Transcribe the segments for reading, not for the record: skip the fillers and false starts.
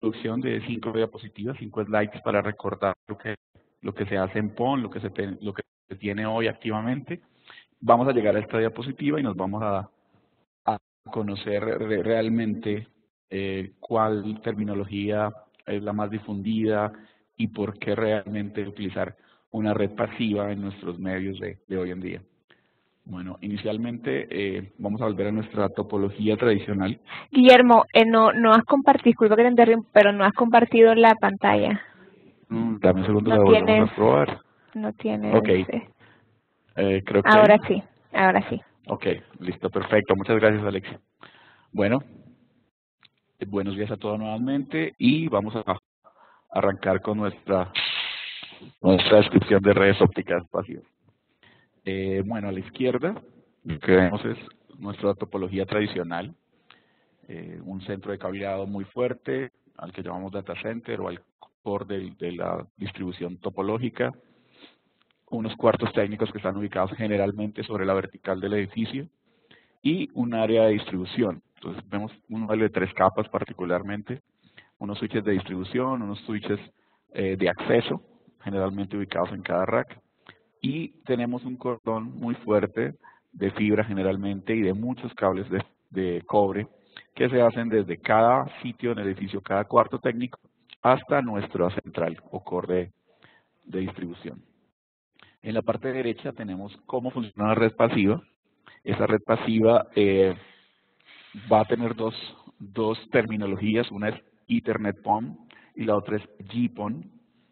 introducción de 5 diapositivas, 5 slides para recordar lo que se hace en PON, lo que se tiene hoy activamente. Vamos a llegar a esta diapositiva y nos vamos a conocer realmente cuál terminología es la más difundida y por qué realmente utilizar una red pasiva en nuestros medios de hoy en día. Bueno, inicialmente vamos a volver a nuestra topología tradicional. Guillermo, no has compartido, disculpa que te interrumpa, pero no has compartido la pantalla. Dame un segundo, No la volvemos tienes, a probar. no tienes. Ok, creo que Ahora sí, ahora sí. Ok, listo, perfecto. Muchas gracias, Alexia. Bueno, buenos días a todos nuevamente y vamos a arrancar con nuestra descripción de redes ópticas pasivas. Bueno, a la izquierda lo que vemos es nuestra topología tradicional, un centro de cableado muy fuerte, al que llamamos data center o al core de la distribución topológica, unos cuartos técnicos que están ubicados generalmente sobre la vertical del edificio y un área de distribución. Entonces vemos un modelo de 3 capas particularmente, unos switches de distribución, unos switches de acceso, generalmente ubicados en cada rack, y tenemos un cordón muy fuerte de fibra generalmente y de muchos cables de cobre que se hacen desde cada sitio en el edificio, cada cuarto técnico, hasta nuestra central o core de distribución. En la parte derecha tenemos cómo funciona la red pasiva. Esa red pasiva va a tener dos terminologías, una es Ethernet PON y la otra es GPON.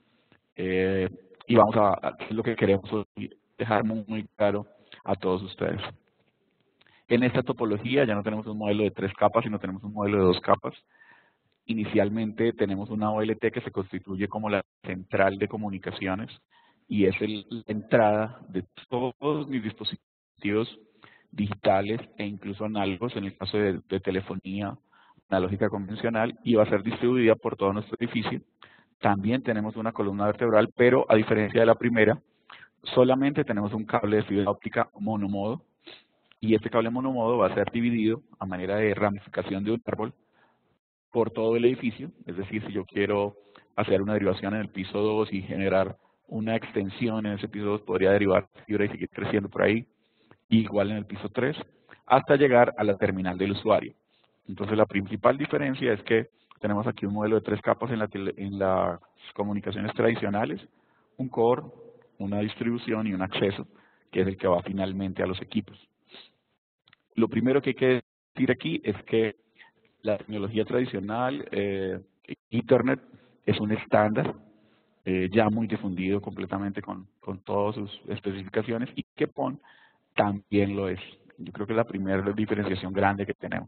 Y vamos es lo que queremos dejar muy claro a todos ustedes. En esta topología ya no tenemos un modelo de 3 capas, sino tenemos un modelo de 2 capas. Inicialmente tenemos una OLT que se constituye como la central de comunicaciones y es la entrada de todos mis dispositivos digitales e incluso análogos en el caso de telefonía analógica convencional, y va a ser distribuida por todo nuestro edificio. También tenemos una columna vertebral, pero a diferencia de la primera, solamente tenemos un cable de fibra óptica monomodo, y este cable monomodo va a ser dividido a manera de ramificación de un árbol por todo el edificio. Es decir, si yo quiero hacer una derivación en el piso 2 y generar una extensión en ese piso 2, podría derivar fibra y seguir creciendo por ahí, igual en el piso 3, hasta llegar a la terminal del usuario. Entonces la principal diferencia es que tenemos aquí un modelo de 3 capas en las comunicaciones tradicionales, un core, una distribución y un acceso, que es el que va finalmente a los equipos. Lo primero que hay que decir aquí es que la tecnología tradicional, Ethernet, es un estándar ya muy difundido completamente con todas sus especificaciones, y que PON también lo es. Yo creo que es la primera diferenciación grande que tenemos.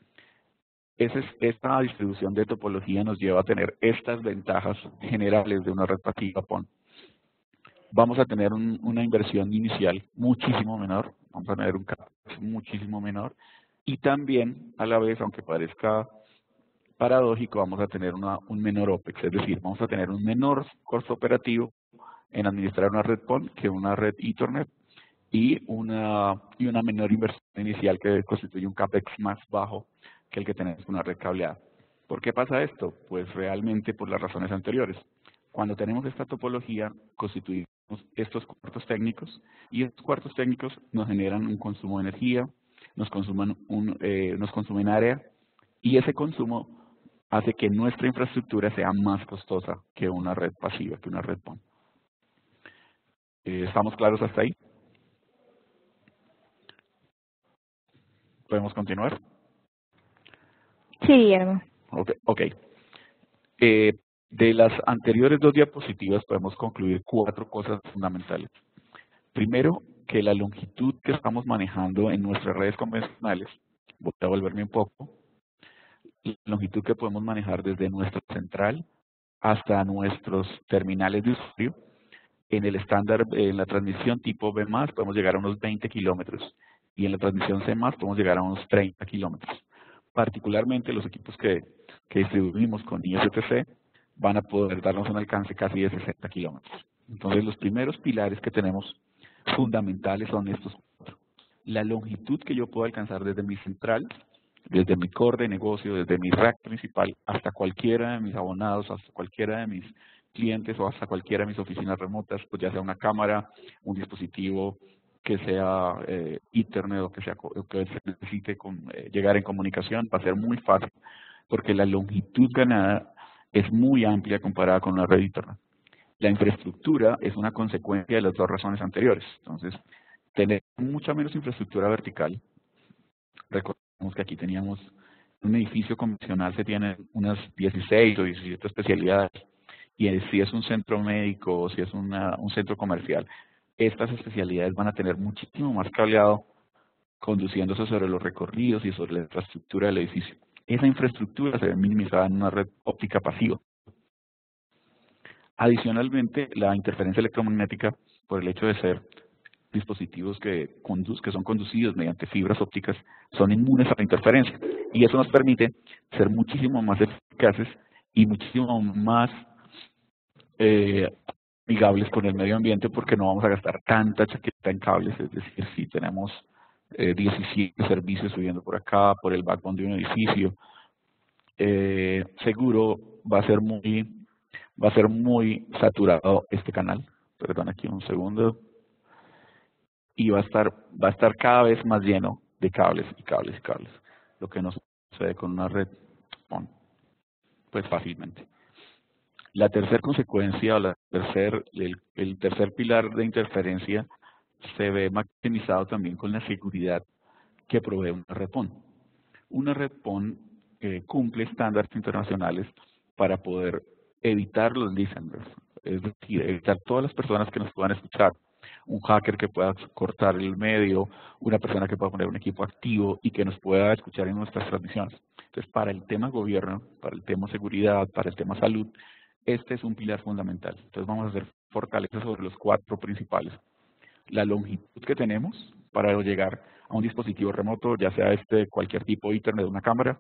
Esta distribución de topología nos lleva a tener estas ventajas generales de una red pasiva PON. Vamos a tener una inversión inicial muchísimo menor, vamos a tener un CAPEX muchísimo menor, y también a la vez, aunque parezca paradójico, vamos a tener un menor OPEX, es decir, vamos a tener un menor costo operativo en administrar una red PON que una red Ethernet, y una menor inversión inicial que constituye un CAPEX más bajo que el que tenemos con una red cableada. ¿Por qué pasa esto? Pues realmente por las razones anteriores. Cuando tenemos esta topología, constituimos estos cuartos técnicos, y estos cuartos técnicos nos generan un consumo de energía, nos consumen área, y ese consumo hace que nuestra infraestructura sea más costosa que una red pasiva, que una red PON. ¿Estamos claros hasta ahí? ¿Podemos continuar? Sí, Guillermo. Ok. De las anteriores 2 diapositivas podemos concluir 4 cosas fundamentales. Primero, que la longitud que estamos manejando en nuestras redes convencionales, voy a volverme un poco, la longitud que podemos manejar desde nuestra central hasta nuestros terminales de usuario, en el estándar, en la transmisión tipo B+, podemos llegar a unos 20 kilómetros, y en la transmisión C+, podemos llegar a unos 30 kilómetros. Particularmente los equipos que distribuimos con ISTC van a poder darnos un alcance casi de 60 kilómetros. Entonces los primeros pilares que tenemos fundamentales son estos 4. La longitud que yo puedo alcanzar desde mi central desde mi core de negocio, desde mi rack principal, hasta cualquiera de mis abonados, hasta cualquiera de mis clientes o hasta cualquiera de mis oficinas remotas, pues ya sea una cámara, un dispositivo que sea Ethernet o que se necesite llegar en comunicación, va a ser muy fácil, porque la longitud ganada es muy amplia comparada con una red Ethernet. La infraestructura es una consecuencia de las dos razones anteriores. Entonces, tener mucha menos infraestructura vertical. Recordemos que aquí teníamos un edificio convencional, se tienen unas 16 o 17 especialidades, y si es un centro médico o si es un centro comercial, estas especialidades van a tener muchísimo más cableado conduciéndose sobre los recorridos y sobre la infraestructura del edificio. Esa infraestructura se ve minimizada en una red óptica pasiva. Adicionalmente, la interferencia electromagnética, por el hecho de ser dispositivos que son conducidos mediante fibras ópticas, son inmunes a la interferencia. Y eso nos permite ser muchísimo más eficaces y muchísimo más amigables con el medio ambiente, porque no vamos a gastar tanta chaqueta en cables. Es decir, si tenemos 17 servicios subiendo por acá, por el backbone de un edificio, seguro va a ser muy saturado este canal. Perdón, aquí un segundo. Y va a estar cada vez más lleno de cables y cables y cables, lo que no sucede con una red PON, pues fácilmente. La tercera consecuencia, o el tercer pilar de interferencia, se ve maximizado también con la seguridad que provee una red PON. Una red PON cumple estándares internacionales para poder evitar los listeners, es decir, evitar todas las personas que nos puedan escuchar, un hacker que pueda cortar el medio, una persona que pueda poner un equipo activo y que nos pueda escuchar en nuestras transmisiones. Entonces, para el tema gobierno, para el tema seguridad, para el tema salud, este es un pilar fundamental. Entonces, vamos a hacer fortaleza sobre los 4 principales. La longitud que tenemos para llegar a un dispositivo remoto, ya sea cualquier tipo de Ethernet de una cámara,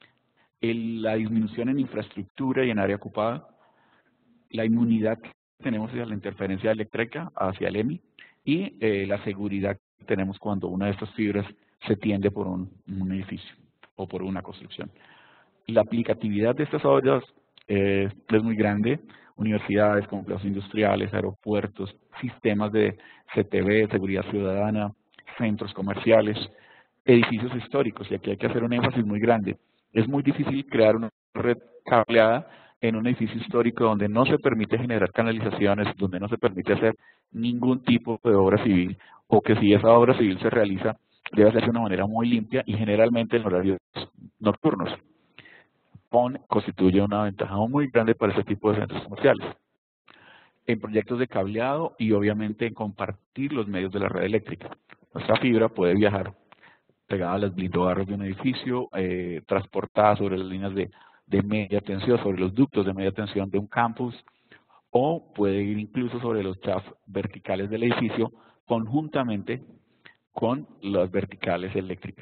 la disminución en infraestructura y en área ocupada, la inmunidad que tenemos hacia la interferencia eléctrica, hacia el EMI, y la seguridad que tenemos cuando una de estas fibras se tiende por un edificio o por una construcción. La aplicatividad de estas obras es muy grande. Universidades, complejos industriales, aeropuertos, sistemas de CTV, seguridad ciudadana, centros comerciales, edificios históricos, y aquí hay que hacer un énfasis muy grande. Es muy difícil crear una red cableada en un edificio histórico donde no se permite generar canalizaciones, donde no se permite hacer ningún tipo de obra civil, o que si esa obra civil se realiza, debe hacerse de una manera muy limpia y generalmente en horarios nocturnos. PON constituye una ventaja muy grande para este tipo de centros comerciales. En proyectos de cableado y obviamente en compartir los medios de la red eléctrica. Nuestra fibra puede viajar pegada a las blindobarras de un edificio, transportada sobre las líneas de media tensión, sobre los ductos de media tensión de un campus, o puede ir incluso sobre los shafts verticales del edificio conjuntamente con las verticales eléctricas.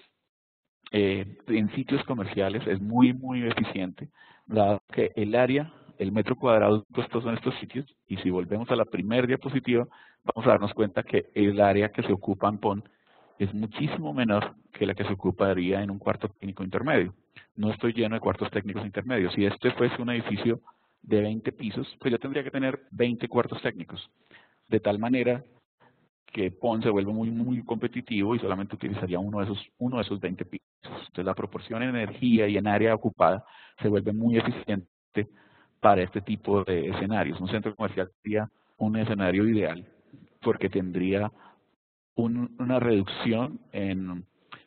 En sitios comerciales es muy eficiente, dado que el metro cuadrado costoso en estos sitios, y si volvemos a la primera diapositiva, vamos a darnos cuenta que el área que se ocupa en PON es muchísimo menor que la que se ocuparía en un cuarto técnico intermedio. No estoy lleno de cuartos técnicos intermedios. Si este fuese un edificio de 20 pisos, pues yo tendría que tener 20 cuartos técnicos, de tal manera que PON se vuelve muy competitivo y solamente utilizaría uno de esos 20 pisos. Entonces la proporción en energía y en área ocupada se vuelve muy eficiente para este tipo de escenarios. Un centro comercial sería un escenario ideal porque tendría una reducción en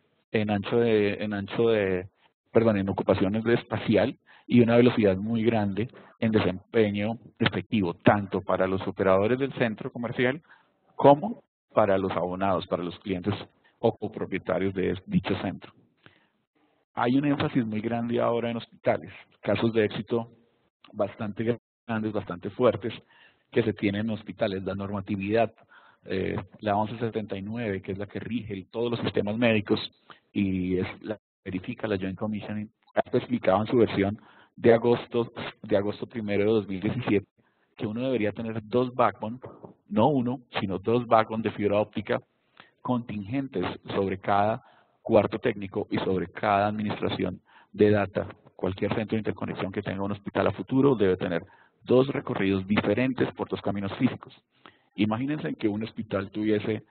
ocupaciones de espacial y una velocidad muy grande en desempeño efectivo, tanto para los operadores del centro comercial como para los abonados, para los clientes o copropietarios de dicho centro. Hay un énfasis muy grande ahora en hospitales, casos de éxito bastante grandes, bastante fuertes, que se tienen en hospitales. La normatividad, la 1179, que es la que rige todos los sistemas médicos y es la que verifica la Joint Commission, ha especificado en su versión de agosto 1 de 2017, que uno debería tener 2 backbone, no uno, sino 2 backbone de fibra óptica contingentes sobre cada cuarto técnico y sobre cada administración de data. Cualquier centro de interconexión que tenga un hospital a futuro debe tener 2 recorridos diferentes por 2 caminos físicos. Imagínense que un hospital tuviese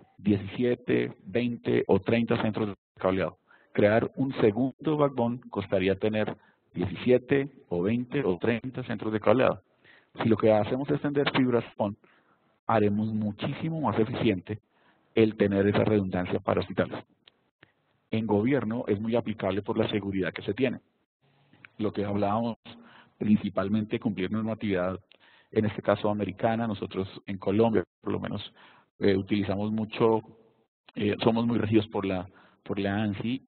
17, 20 o 30 centros de cableado. Crear un segundo backbone costaría tener 17 o 20 o 30 centros de cableado. Si lo que hacemos es tender fibras PON, haremos muchísimo más eficiente el tener esa redundancia para hospitales. En gobierno es muy aplicable por la seguridad que se tiene. Lo que hablábamos, principalmente cumplir normatividad, en este caso americana. Nosotros en Colombia, por lo menos, utilizamos mucho, somos muy regidos por la ANSI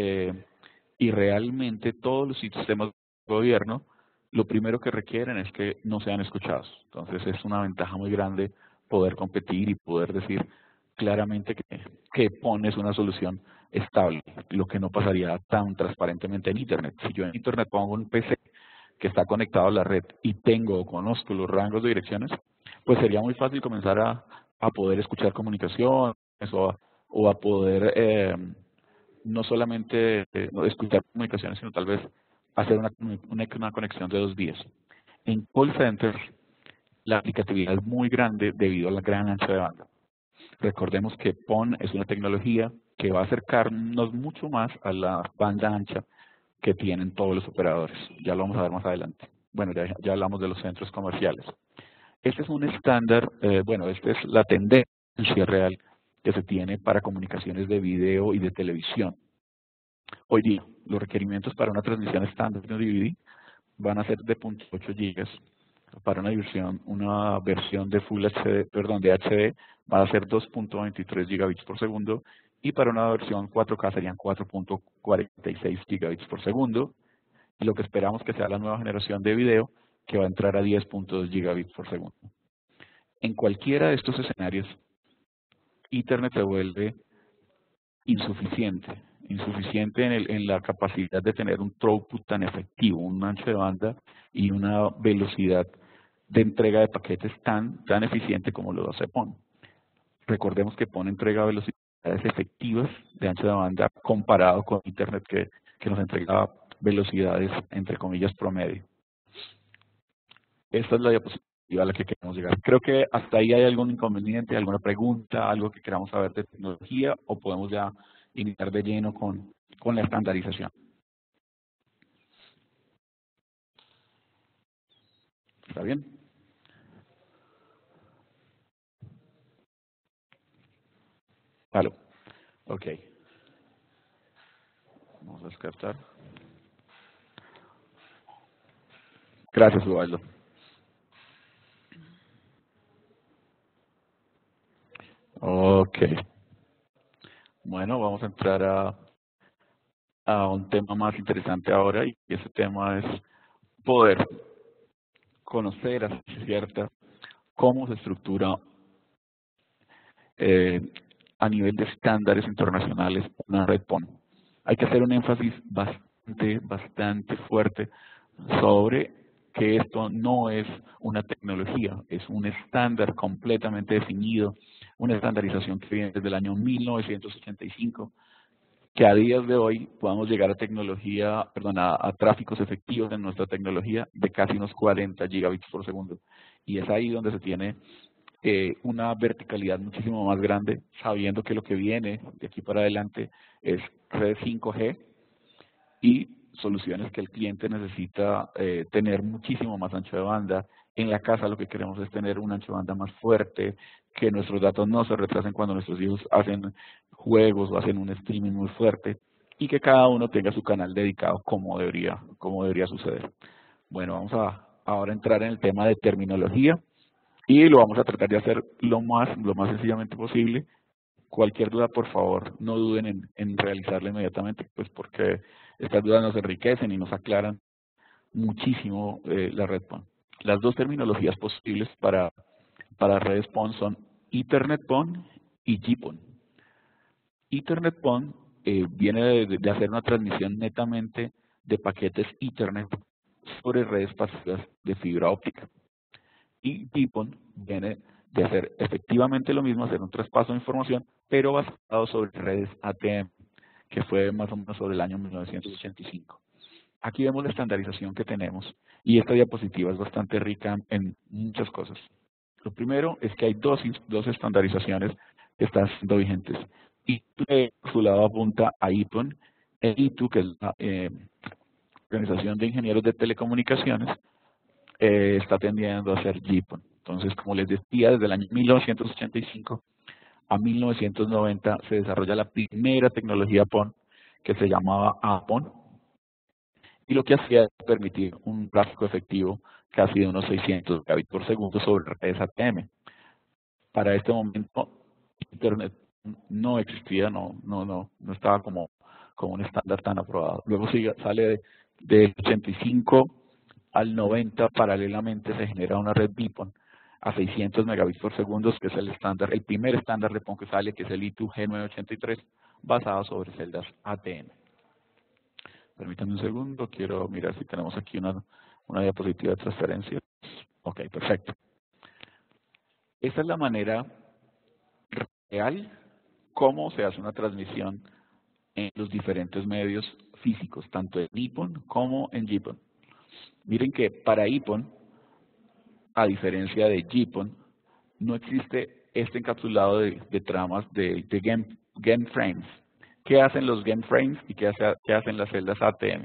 y realmente todos los sistemas de gobierno, lo primero que requieren es que no sean escuchados. Entonces es una ventaja muy grande poder competir y poder decir claramente que pones una solución estable, lo que no pasaría tan transparentemente en Internet. Si yo en Internet pongo un PC que está conectado a la red y tengo o conozco los rangos de direcciones, pues sería muy fácil comenzar a poder escuchar comunicaciones o a poder no solamente escuchar comunicaciones, sino tal vez hacer una conexión de 2 vías. En call center, la aplicatividad es muy grande debido a la gran ancha de banda. Recordemos que PON es una tecnología que va a acercarnos mucho más a la banda ancha que tienen todos los operadores. Ya lo vamos a ver más adelante. Bueno, ya hablamos de los centros comerciales. Este es un estándar, esta es la tendencia real que se tiene para comunicaciones de video y de televisión. Hoy día, los requerimientos para una transmisión estándar de DVD van a ser de 0.8 gigas. Para una versión de Full HD, de HD, va a ser 2.23 gigabits por segundo, y para una versión 4K serían 4.46 gigabits por segundo, y lo que esperamos que sea la nueva generación de video, que va a entrar a 10.2 gigabits por segundo. En cualquiera de estos escenarios, Ethernet se vuelve insuficiente en la capacidad de tener un throughput tan efectivo, un ancho de banda y una velocidad de entrega de paquetes tan eficiente como lo hace PON. Recordemos que PON entrega velocidades efectivas de ancho de banda comparado con Internet que nos entrega velocidades entre comillas promedio. Esta es la diapositiva a la que queremos llegar. Creo que hasta ahí hay algún inconveniente, alguna pregunta, algo que queramos saber de tecnología, o podemos ya iniciar de lleno con la estandarización. ¿Está bien? Aló. Ok. Vamos a descartar. Gracias, Ubaldo. Ok. Bueno, vamos a entrar a un tema más interesante ahora, y ese tema es poder conocer a cierta cómo se estructura a nivel de estándares internacionales una red PON. Hay que hacer un énfasis bastante fuerte sobre que esto no es una tecnología, es un estándar completamente definido, una estandarización que viene desde el año 1985, que a días de hoy podamos llegar a tráficos efectivos en nuestra tecnología de casi unos 40 gigabits por segundo. Y es ahí donde se tiene una verticalidad muchísimo más grande, sabiendo que lo que viene de aquí para adelante es red 5G y soluciones que el cliente necesita tener muchísimo más ancho de banda. En la casa lo que queremos es tener un ancho de banda más fuerte, que nuestros datos no se retrasen cuando nuestros hijos hacen juegos o hacen un streaming muy fuerte, y que cada uno tenga su canal dedicado como debería suceder. Bueno, vamos a ahora entrar en el tema de terminología, y lo vamos a tratar de hacer lo más sencillamente posible. Cualquier duda, por favor, no duden en realizarla inmediatamente, pues porque estas dudas nos enriquecen y nos aclaran muchísimo la red PON. Las 2 terminologías posibles para redes PON son Ethernet PON y GPON. Ethernet PON viene de hacer una transmisión netamente de paquetes Ethernet sobre redes pasivas de fibra óptica. Y GPON viene de hacer efectivamente lo mismo, hacer un traspaso de información, pero basado sobre redes ATM. que fue más o menos sobre el año 1985. Aquí vemos la estandarización que tenemos y esta diapositiva es bastante rica en muchas cosas. Lo primero es que hay dos estandarizaciones que están siendo vigentes. IEEE, por su lado, apunta a IPON, e ITU, que es la Organización de Ingenieros de Telecomunicaciones, está tendiendo a ser GPON. Entonces, como les decía, desde el año 1985 a 1990 se desarrolla la primera tecnología PON, que se llamaba APON, y lo que hacía es permitir un tráfico efectivo casi de unos 600 megabits por segundo sobre redes ATM. Para este momento, Internet no existía, no estaba como un estándar tan aprobado. Luego sale del 85 al 90, paralelamente se genera una red BPON a 600 megabits por segundo, que es el estándar, el primer estándar de PON que sale, que es el ITU G983, basado sobre celdas ATM. Permítanme un segundo, quiero mirar si tenemos aquí una diapositiva de transferencia. Ok, perfecto. Esta es la manera real cómo se hace una transmisión en los diferentes medios físicos, tanto en IPON como en GPON. Miren que para IPON, a diferencia de GPON, no existe este encapsulado de tramas de game frames. ¿Qué hacen los game frames y qué hacen las celdas ATM?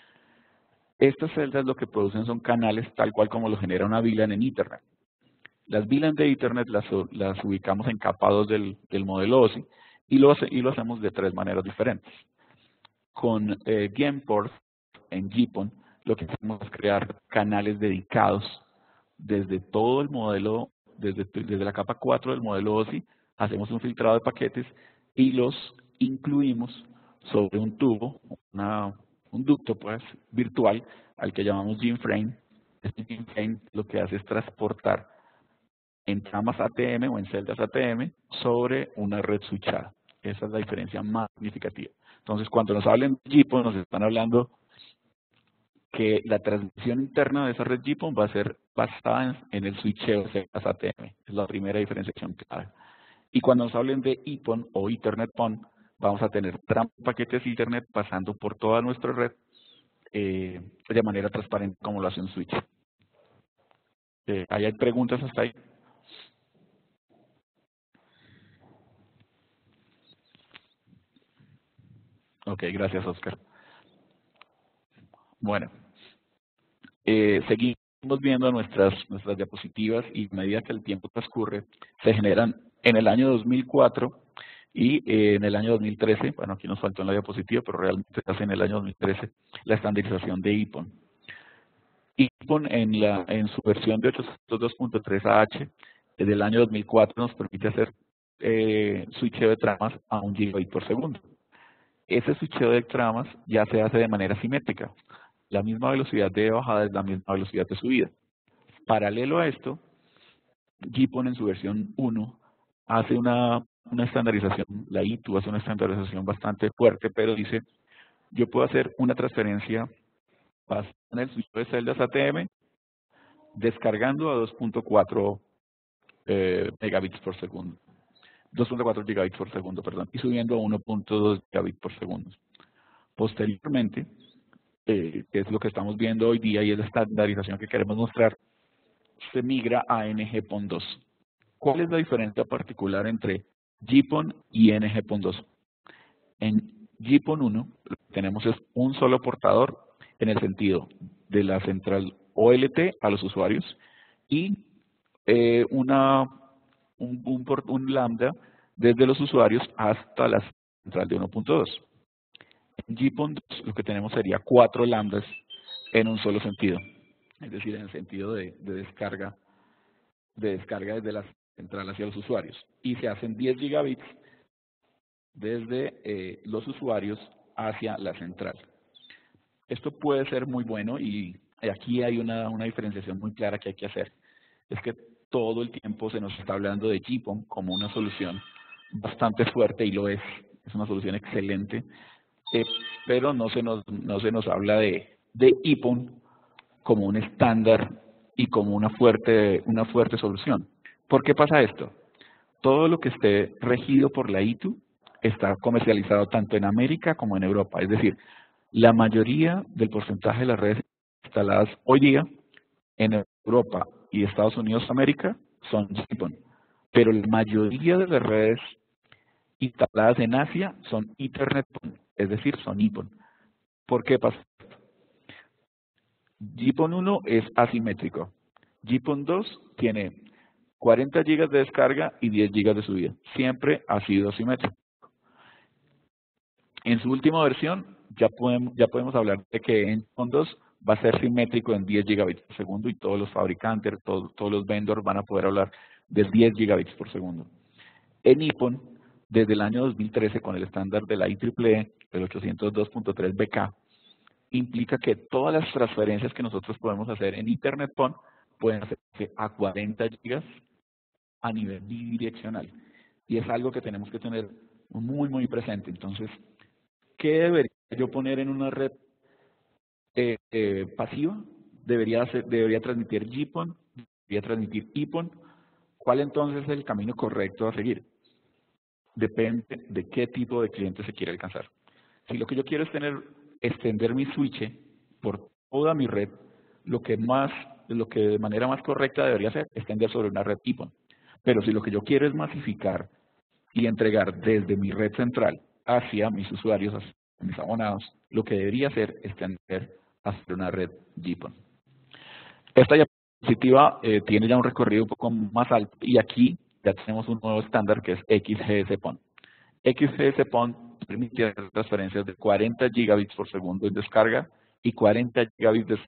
Estas celdas lo que producen son canales tal cual como lo genera una VLAN en Ethernet. Las VLAN de Ethernet las ubicamos en capa 2 del modelo OSI y lo hacemos de tres maneras diferentes. Con GamePort en GPON lo que hacemos es crear canales dedicados desde todo el modelo, desde la capa 4 del modelo OSI, hacemos un filtrado de paquetes y los incluimos sobre un tubo, un ducto pues virtual al que llamamos GeneFrame. Este GeneFrame lo que hace es transportar en tramas ATM o en celdas ATM sobre una red switchada. Esa es la diferencia más significativa. Entonces, cuando nos hablen de GPON, nos están hablando que la transmisión interna de esa red GPON va a ser basada en el switcheo de celdas ATM. Es la primera diferenciación clave. Y cuando nos hablen de IPON o Ethernet PON, vamos a tener paquetes Ethernet pasando por toda nuestra red de manera transparente como lo hace un switch. ¿Ahí hay preguntas hasta ahí? Ok, gracias, Oscar. Bueno, seguimos viendo nuestras diapositivas y a medida que el tiempo transcurre, se generan en el año 2004 y en el año 2013, bueno, aquí nos faltó en la diapositiva, pero realmente hace en el año 2013, la estandarización de IPON. IPON en su versión de 802.3AH del año 2004 nos permite hacer switcheo de tramas a 1 gigabit por segundo. Ese switcheo de tramas ya se hace de manera simétrica. La misma velocidad de bajada es la misma velocidad de subida. Paralelo a esto, GPON en su versión 1 hace una estandarización, la ITU hace una estandarización bastante fuerte, pero dice, yo puedo hacer una transferencia basada en el switch de celdas ATM, descargando a 2.4 megabits por segundo. 2.4 gigabits por segundo, perdón, y subiendo a 1.2 gigabits por segundo. Posteriormente, que es lo que estamos viendo hoy día y es la estandarización que queremos mostrar, se migra a NG-PON2. ¿Cuál es la diferencia particular entre GPON y NG-PON2? En GPON1 lo que tenemos es un solo portador en el sentido de la central OLT a los usuarios y un lambda desde los usuarios hasta la central de 1.2. En GPON2 lo que tenemos sería 4 lambdas en un solo sentido, es decir, en el sentido de descarga desde la central hacia los usuarios. Y se hacen 10 gigabits desde los usuarios hacia la central. Esto puede ser muy bueno y aquí hay una diferenciación muy clara que hay que hacer. Es que todo el tiempo se nos está hablando de GPON como una solución bastante fuerte y lo es una solución excelente, pero no se nos habla de IPON como un estándar y como una fuerte solución. ¿Por qué pasa esto? Todo lo que esté regido por la ITU está comercializado tanto en América como en Europa. Es decir, la mayoría del porcentaje de las redes instaladas hoy día en Europa y Estados Unidos de América son GPON, pero la mayoría de las redes instaladas en Asia son Ethernet PON, es decir, son IPON. ¿Por qué pasa? GPON 1 es asimétrico. GPON 2 tiene 40 GB de descarga y 10 GB de subida. Siempre ha sido asimétrico. En su última versión ya podemos hablar de que en GPON 2 va a ser simétrico en 10 gigabits por segundo y todos los fabricantes, todos los vendors van a poder hablar de 10 gigabits por segundo. En IPON, desde el año 2013 con el estándar de la IEEE, el 802.3BK, implica que todas las transferencias que nosotros podemos hacer en Ethernet PON pueden hacerse a 40 gigas a nivel bidireccional. Y es algo que tenemos que tener muy, muy presente. Entonces, ¿qué debería yo poner en una red pasiva? Debería transmitir GPON, debería transmitir IPON. ¿Cuál entonces es el camino correcto a seguir? Depende de qué tipo de cliente se quiere alcanzar. Si lo que yo quiero es extender mi switch por toda mi red, lo que de manera más correcta debería hacer es extender sobre una red IPON. Pero si lo que yo quiero es masificar y entregar desde mi red central hacia mis usuarios, hacia mis abonados, lo que debería hacer es extender hacia una red GPON. Esta diapositiva tiene ya un recorrido un poco más alto y aquí ya tenemos un nuevo estándar que es XGS-PON. XGS-PON permite transferencias de 40 gigabits por segundo en descarga y 40 gigabits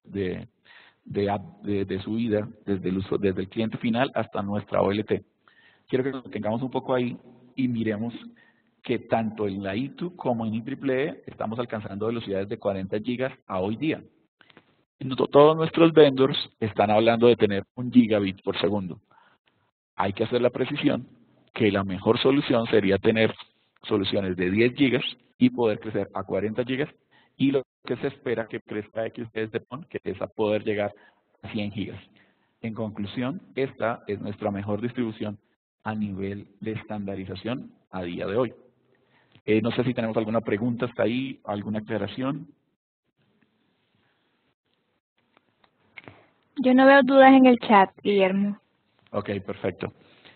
de subida desde el cliente final hasta nuestra OLT. Quiero que lo tengamos un poco ahí y miremos que tanto en la I2 como en IEEE estamos alcanzando velocidades de 40 gigas a hoy día. Todos nuestros vendors están hablando de tener 1 gigabit por segundo. Hay que hacer la precisión que la mejor solución sería tener soluciones de 10 gigas y poder crecer a 40 gigas y lo que se espera que crezca XGS-PON, que es a poder llegar a 100 gigas. En conclusión, esta es nuestra mejor distribución a nivel de estandarización a día de hoy. No sé si tenemos alguna pregunta hasta ahí, alguna aclaración. Yo no veo dudas en el chat, Guillermo. Ok, perfecto.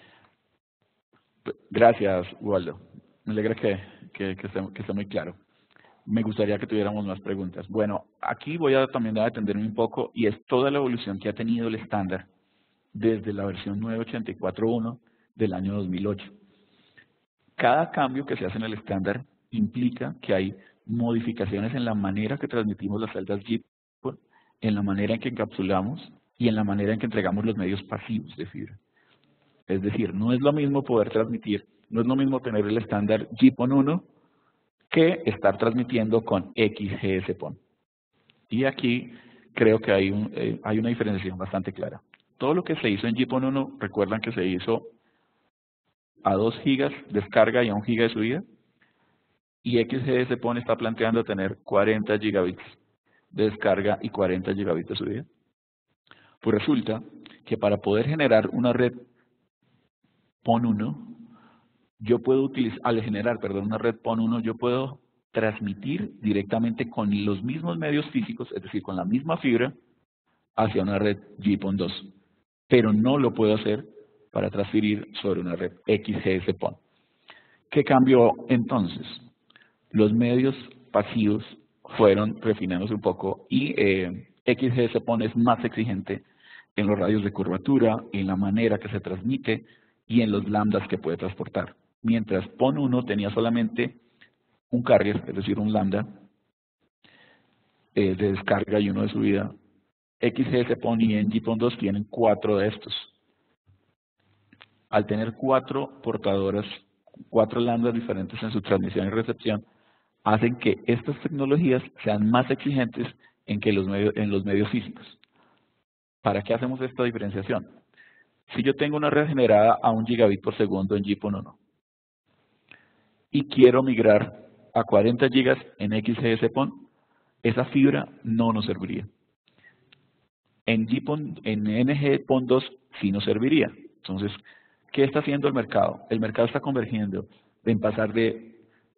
Gracias, Waldo. Me alegra que esté muy claro. Me gustaría que tuviéramos más preguntas. Bueno, aquí voy a también a detenerme un poco y es toda la evolución que ha tenido el estándar desde la versión 984.1 del año 2008. Cada cambio que se hace en el estándar implica que hay modificaciones en la manera que transmitimos las celdas GPON, en la manera en que encapsulamos y en la manera en que entregamos los medios pasivos de fibra. Es decir, no es lo mismo poder transmitir, no es lo mismo tener el estándar GPON 1 que estar transmitiendo con XGS-PON. Y aquí creo que hay una diferenciación bastante clara. Todo lo que se hizo en GPON 1, recuerdan que se hizo a 2 gigas de descarga y a 1 giga de subida. Y XGS-PON está planteando tener 40 gigabits de descarga y 40 gigabits de subida. Pues resulta que para poder generar una red PON 1, yo puedo utilizar, una red PON 1, yo puedo transmitir directamente con los mismos medios físicos, es decir, con la misma fibra, hacia una red GPON 2. Pero no lo puedo hacer para transferir sobre una red XGS-PON. ¿Qué cambió entonces? Los medios pasivos fueron refinándose un poco y XGS-PON es más exigente en los radios de curvatura, en la manera que se transmite y en los lambdas que puede transportar. Mientras PON 1 tenía solamente un carrier, es decir, un lambda de descarga y uno de subida, XGS-PON y NG-PON 2 tienen 4 de estos. Al tener 4 portadoras, 4 lambdas diferentes en su transmisión y recepción, hacen que estas tecnologías sean más exigentes en los medios físicos. ¿Para qué hacemos esta diferenciación? Si yo tengo una red generada a 1 gigabit por segundo en GPON 1 y quiero migrar a 40 gigas en XGS-PON, esa fibra no nos serviría. En NG-PON 2 sí nos serviría. Entonces, ¿qué está haciendo el mercado? El mercado está convergiendo en pasar de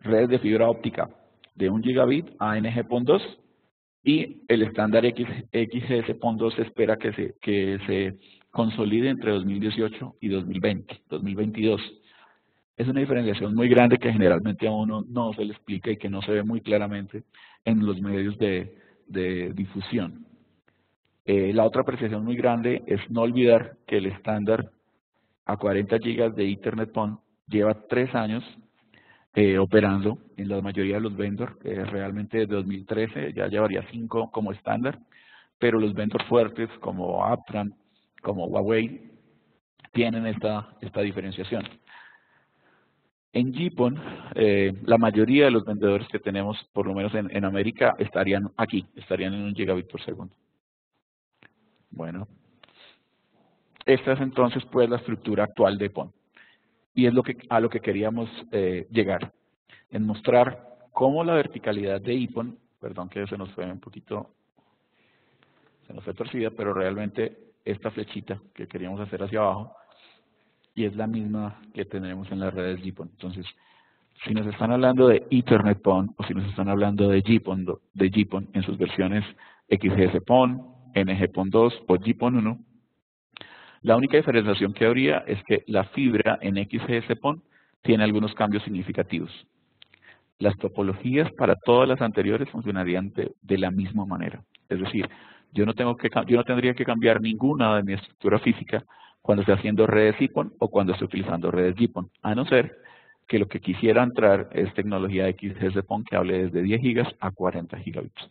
redes de fibra óptica de 1 gigabit a NG.2 y el estándar XGS.2 se espera que se consolide entre 2018 y 2022. Es una diferenciación muy grande que generalmente a uno no se le explica y que no se ve muy claramente en los medios de difusión. La otra apreciación muy grande es no olvidar que el estándar a 40 GB de Ethernet PON lleva 3 años operando en la mayoría de los vendors. Realmente desde 2013 ya llevaría 5 como estándar, pero los vendors fuertes como Aptran, como Huawei, tienen esta diferenciación. En GPON, la mayoría de los vendedores que tenemos, por lo menos en América, estarían aquí, estarían en 1 gigabit por segundo. Bueno, esta es entonces pues la estructura actual de PON. Y es a lo que queríamos llegar, en mostrar cómo la verticalidad de IPON, perdón que se nos fue un poquito, se nos fue torcida, pero realmente esta flechita que queríamos hacer hacia abajo, y es la misma que tenemos en las redes GPON. Entonces, si nos están hablando de Ethernet PON o si nos están hablando de GPON en sus versiones XGS PON, NG.2 o GPON 1, la única diferenciación que habría es que la fibra en XGS PON tiene algunos cambios significativos. Las topologías para todas las anteriores funcionarían de la misma manera. Es decir, yo no tendría que cambiar ninguna de mi estructura física cuando esté haciendo redes IPON o cuando esté utilizando redes GPON, a no ser que lo que quisiera entrar es tecnología XGS PON que hable desde 10 gigas a 40 gigabits.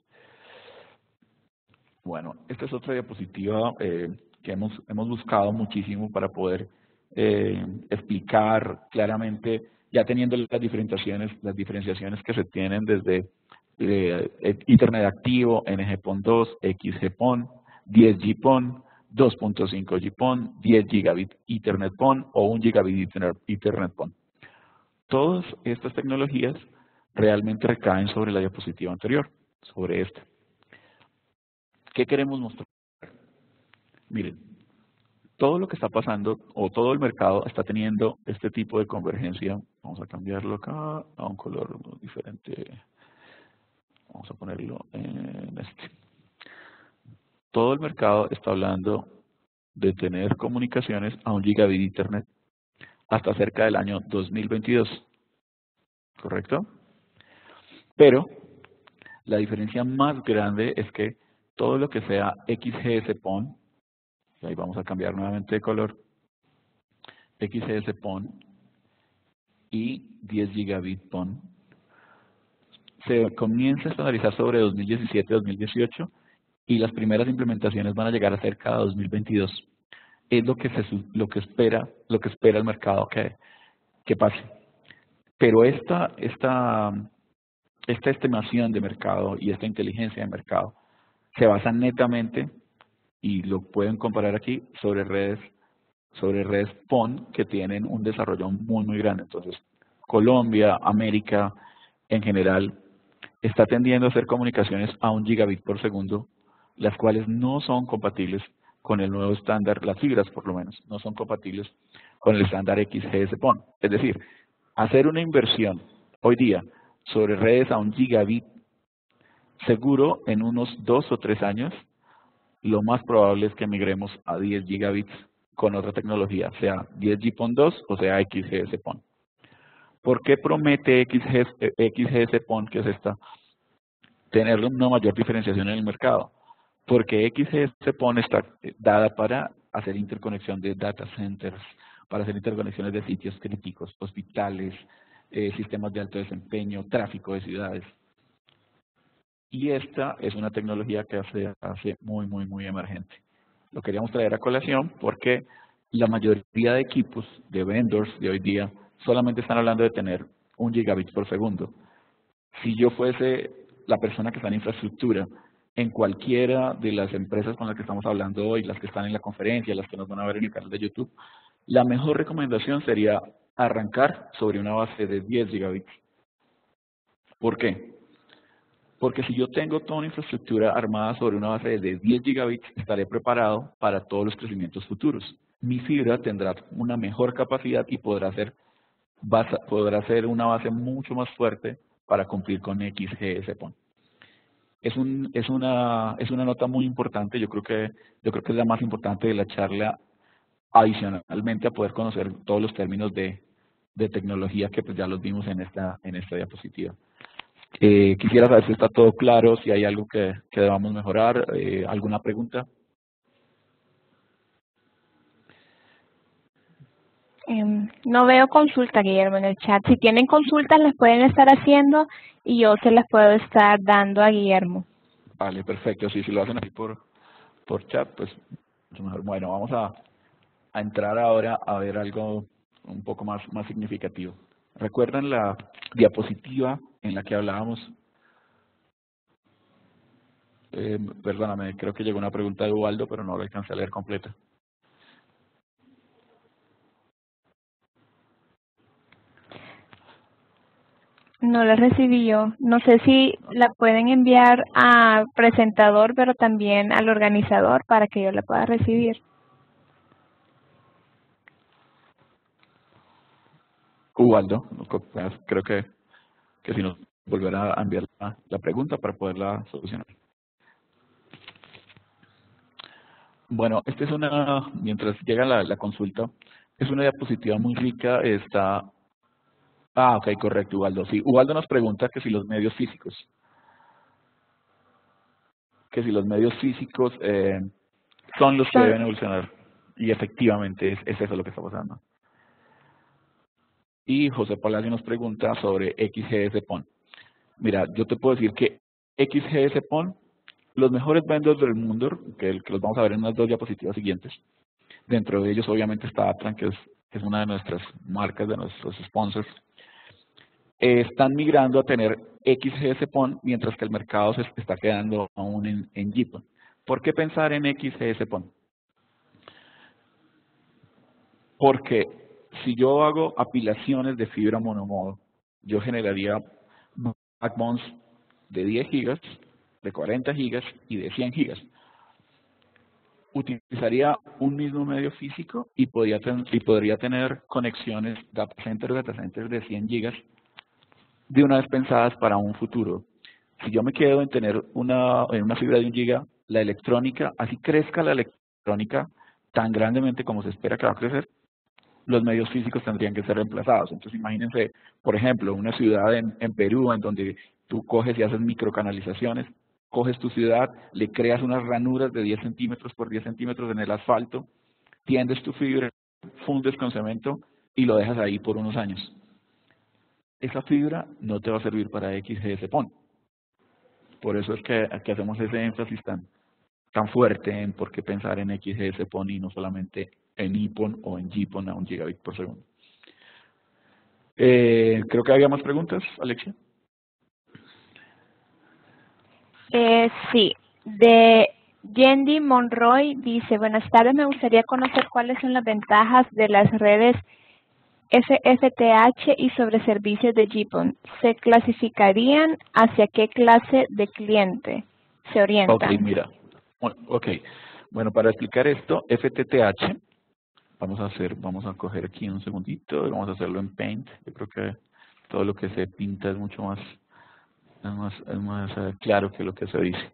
Bueno, esta es otra diapositiva que hemos buscado muchísimo para poder explicar claramente, ya teniendo las diferenciaciones que se tienen desde Ethernet activo, NG.2, XG-PON, 10 GPON, 2.5 GPON, 10 gigabit Ethernet PON o 1 gigabit Ethernet PON. Todas estas tecnologías realmente recaen sobre la diapositiva anterior, sobre esta. ¿Qué queremos mostrar? Miren, todo lo que está pasando o todo el mercado está teniendo este tipo de convergencia. Vamos a cambiarlo acá a un color diferente. Vamos a ponerlo en este. Todo el mercado está hablando de tener comunicaciones a 1 gigabit Ethernet hasta cerca del año 2022. ¿Correcto? Pero la diferencia más grande es que todo lo que sea XGS PON, y ahí vamos a cambiar nuevamente de color, XGS PON y 10 gigabit PON, se comienza a estandarizar sobre 2017-2018 y las primeras implementaciones van a llegar a cerca de 2022. Es lo que espera el mercado que pase. Pero esta estimación de mercado y esta inteligencia de mercado se basa netamente, y lo pueden comparar aquí, sobre redes PON que tienen un desarrollo muy grande. Entonces, Colombia, América en general, está tendiendo a hacer comunicaciones a 1 gigabit por segundo, las cuales no son compatibles con el nuevo estándar, las fibras por lo menos, no son compatibles con el estándar XGS PON. Es decir, hacer una inversión hoy día sobre redes a 1 gigabit, seguro en unos 2 o 3 años, lo más probable es que migremos a 10 gigabits con otra tecnología, sea 10 GPON2 o sea XGS PON. ¿Por qué promete XGS PON, que es esta, tener una mayor diferenciación en el mercado? Porque XGS PON está dada para hacer interconexión de data centers, para hacer interconexiones de sitios críticos, hospitales, sistemas de alto desempeño, tráfico de ciudades. Y esta es una tecnología que se hace muy emergente. Lo queríamos traer a colación porque la mayoría de equipos, de vendors de hoy día, solamente están hablando de tener 1 gigabit por segundo. Si yo fuese la persona que está en infraestructura, en cualquiera de las empresas con las que estamos hablando hoy, las que están en la conferencia, las que nos van a ver en el canal de YouTube, la mejor recomendación sería arrancar sobre una base de 10 gigabits. ¿Por qué? Porque si yo tengo toda una infraestructura armada sobre una base de 10 gigabits, estaré preparado para todos los crecimientos futuros. Mi fibra tendrá una mejor capacidad y podrá ser podrá ser una base mucho más fuerte para cumplir con XGS-PON. Es una nota muy importante, yo creo que es la más importante de la charla, adicionalmente a poder conocer todos los términos de tecnología que pues ya los vimos en esta diapositiva. Quisiera saber si está todo claro, si hay algo que debamos mejorar, ¿alguna pregunta? No veo consulta, Guillermo, en el chat. Si tienen consultas, las pueden estar haciendo y yo se las puedo estar dando a Guillermo. Vale, perfecto. Sí, si lo hacen así por chat, pues mucho mejor. Bueno, vamos a entrar ahora a ver algo un poco más significativo. ¿Recuerdan la diapositiva en la que hablábamos? Perdóname, creo que llegó una pregunta de Ubaldo, pero no la alcancé a leer completa. No la recibí yo. No sé si la pueden enviar al presentador, pero también al organizador para que yo la pueda recibir. Ubaldo, creo que si nos volverá a enviar la pregunta para poderla solucionar. Bueno, esta es mientras llega la consulta, es una diapositiva muy rica, ok, correcto, Ubaldo. Sí, Ubaldo nos pregunta que si los medios físicos, son los que deben evolucionar. Y efectivamente es eso lo que está pasando. Y José Palacio nos pregunta sobre XGS-PON. Mira, yo te puedo decir que XGS-PON, los mejores vendors del mundo, que los vamos a ver en unas 2 diapositivas siguientes, dentro de ellos obviamente está Atlan, que es una de nuestras marcas, de nuestros sponsors, están migrando a tener XGS-PON, mientras que el mercado se está quedando aún en GPON. ¿Por qué pensar en XGS-PON? Porque si yo hago apilaciones de fibra monomodo, yo generaría backbones de 10 gigas, de 40 gigas y de 100 gigas. Utilizaría un mismo medio físico y podría tener conexiones data centers de 100 gigas de una vez pensadas para un futuro. Si yo me quedo en tener en una fibra de 1 giga, la electrónica, así crezca la electrónica tan grandemente como se espera que va a crecer, los medios físicos tendrían que ser reemplazados. Entonces imagínense, por ejemplo, una ciudad en Perú en donde tú coges y haces microcanalizaciones, coges tu ciudad, le creas unas ranuras de 10 centímetros por 10 centímetros en el asfalto, tiendes tu fibra, fundes con cemento y lo dejas ahí por unos años. Esa fibra no te va a servir para XGS-PON. Por eso es que hacemos ese énfasis tan fuerte en por qué pensar en XGS-PON y no solamente en IPON o en GPON a 1 gigabit por segundo. Creo que había más preguntas, Alexia. Sí, de Yendi Monroy dice, buenas tardes, me gustaría conocer cuáles son las ventajas de las redes FTTH y sobre servicios de GPON. ¿Se clasificarían hacia qué clase de cliente se orientan? Ok, mira. Ok, bueno, para explicar esto, FTTH, vamos a coger aquí un segundito, vamos a hacerlo en Paint. Yo creo que todo lo que se pinta es mucho más claro que lo que se dice.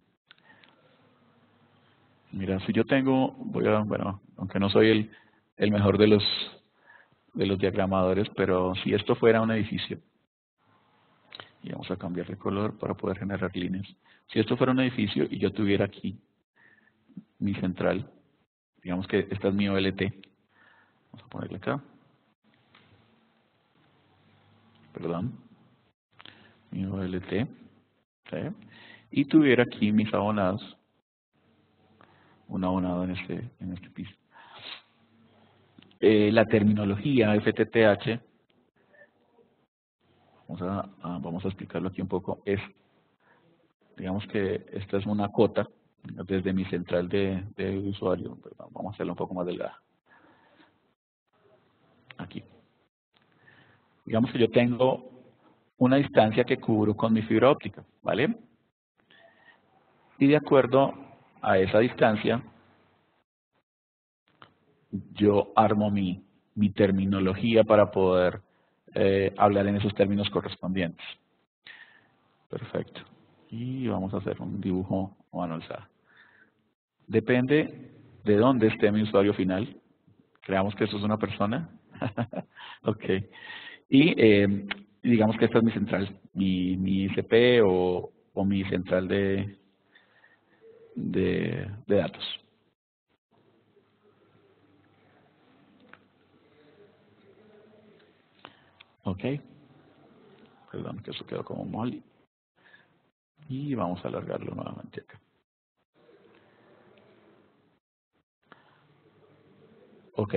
Mira, si yo tengo, bueno, aunque no soy el mejor de los diagramadores, pero si esto fuera un edificio, y vamos a cambiar de color para poder generar líneas. Si esto fuera un edificio y yo tuviera aquí mi central, digamos que esta es mi OLT, vamos a ponerle acá, perdón, mi OLT, ¿sí? Y tuviera aquí mis abonados, un abonado en este piso. La terminología FTTH, vamos a explicarlo aquí un poco, digamos que esta es una cota desde mi central de usuario, vamos a hacerlo un poco más delgada. Aquí. Digamos que yo tengo una distancia que cubro con mi fibra óptica, ¿vale? Y de acuerdo a esa distancia, yo armo mi terminología para poder hablar en esos términos correspondientes. Perfecto. Y vamos a hacer un dibujo manual. Depende de dónde esté mi usuario final. Creamos que esto es una persona. Ok. Y digamos que esta es mi central, mi ICP o mi central de datos. Ok. Perdón, que eso quedó como molly. Y vamos a alargarlo nuevamente acá. Ok.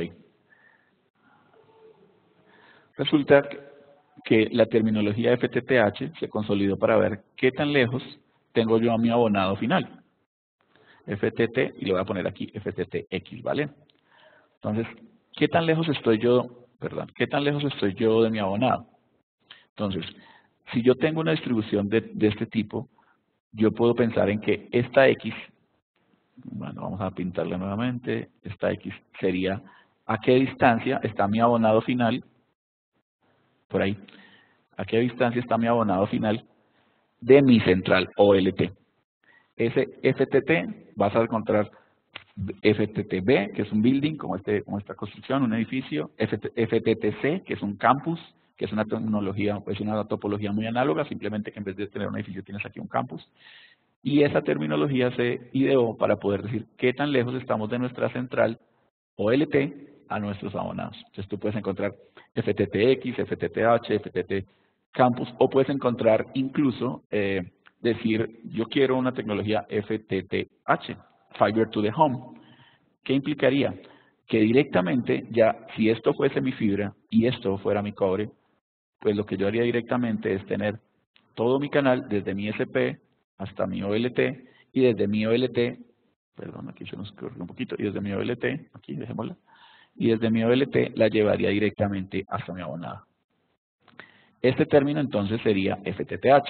Resulta que la terminología FTTH se consolidó para ver qué tan lejos tengo yo a mi abonado final. FTT, y le voy a poner aquí FTTX, ¿vale? Entonces, ¿qué tan lejos estoy yo, qué tan lejos estoy yo de mi abonado? Entonces, si yo tengo una distribución de este tipo, yo puedo pensar en que esta X, bueno, vamos a pintarla nuevamente, esta X sería a qué distancia está mi abonado final, por ahí, a qué distancia está mi abonado final de mi central OLT. Ese FTT vas a encontrar FTTB, que es un building, como esta construcción, un edificio, FTTC, que es un campus, que es una tecnología, es una topología muy análoga, simplemente que en vez de tener un edificio tienes aquí un campus. Y esa terminología se ideó para poder decir qué tan lejos estamos de nuestra central OLT a nuestros abonados. Entonces tú puedes encontrar FTTX, FTTH, FTT Campus, o puedes encontrar incluso decir yo quiero una tecnología FTTH, Fiber to the Home. ¿Qué implicaría? Que directamente ya si esto fuese mi fibra y esto fuera mi cobre, pues lo que yo haría directamente es tener todo mi canal desde mi SP hasta mi OLT y desde mi OLT, perdón, aquí se nos corrió un poquito, y desde mi OLT, aquí dejémosla, y desde mi OLT la llevaría directamente hasta mi abonado. Este término entonces sería FTTH.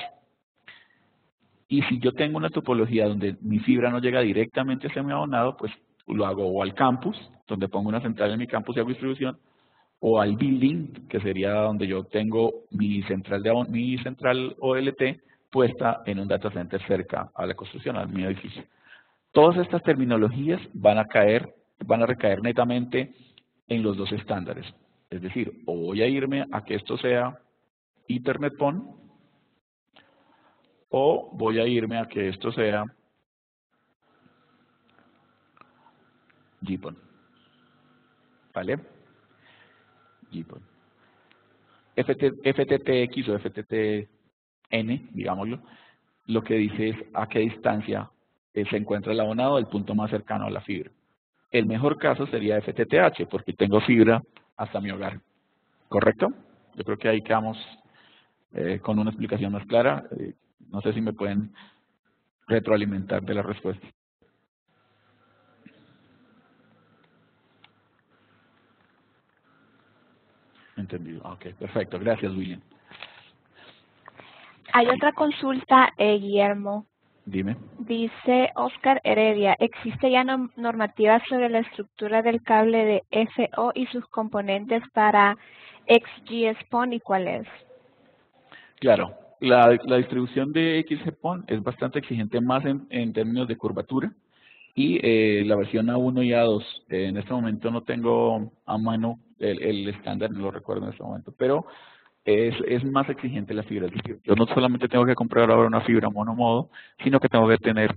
Y si yo tengo una topología donde mi fibra no llega directamente hacia mi abonado, pues lo hago o al campus, donde pongo una central en mi campus y hago distribución, o al building, que sería donde yo tengo mi central OLT puesta en un data center cerca a la construcción, a mi edificio. Todas estas terminologías van a recaer netamente en los dos estándares. Es decir, o voy a irme a que esto sea Ethernet PON, o voy a irme a que esto sea GPON. ¿Vale? GPON. FTTX o FTTN, digámoslo, lo que dice es a qué distancia se encuentra el abonado del punto más cercano a la fibra. El mejor caso sería FTTH, porque tengo fibra hasta mi hogar. ¿Correcto? Yo creo que ahí quedamos con una explicación más clara. No sé si me pueden retroalimentar de la respuesta. Entendido. Ok, perfecto. Gracias, William. Hay otra consulta, Guillermo. Dime. Dice Oscar Heredia, ¿existe ya normativa sobre la estructura del cable de FO y sus componentes para XGS-PON y cuál es? Claro, la distribución de XGPON es bastante exigente más en términos de curvatura y la versión A1 y A2, en este momento no tengo a mano el estándar, no lo recuerdo en este momento, pero es más exigente la fibra. Es decir, yo no solamente tengo que comprar ahora una fibra monomodo, sino que tengo que tener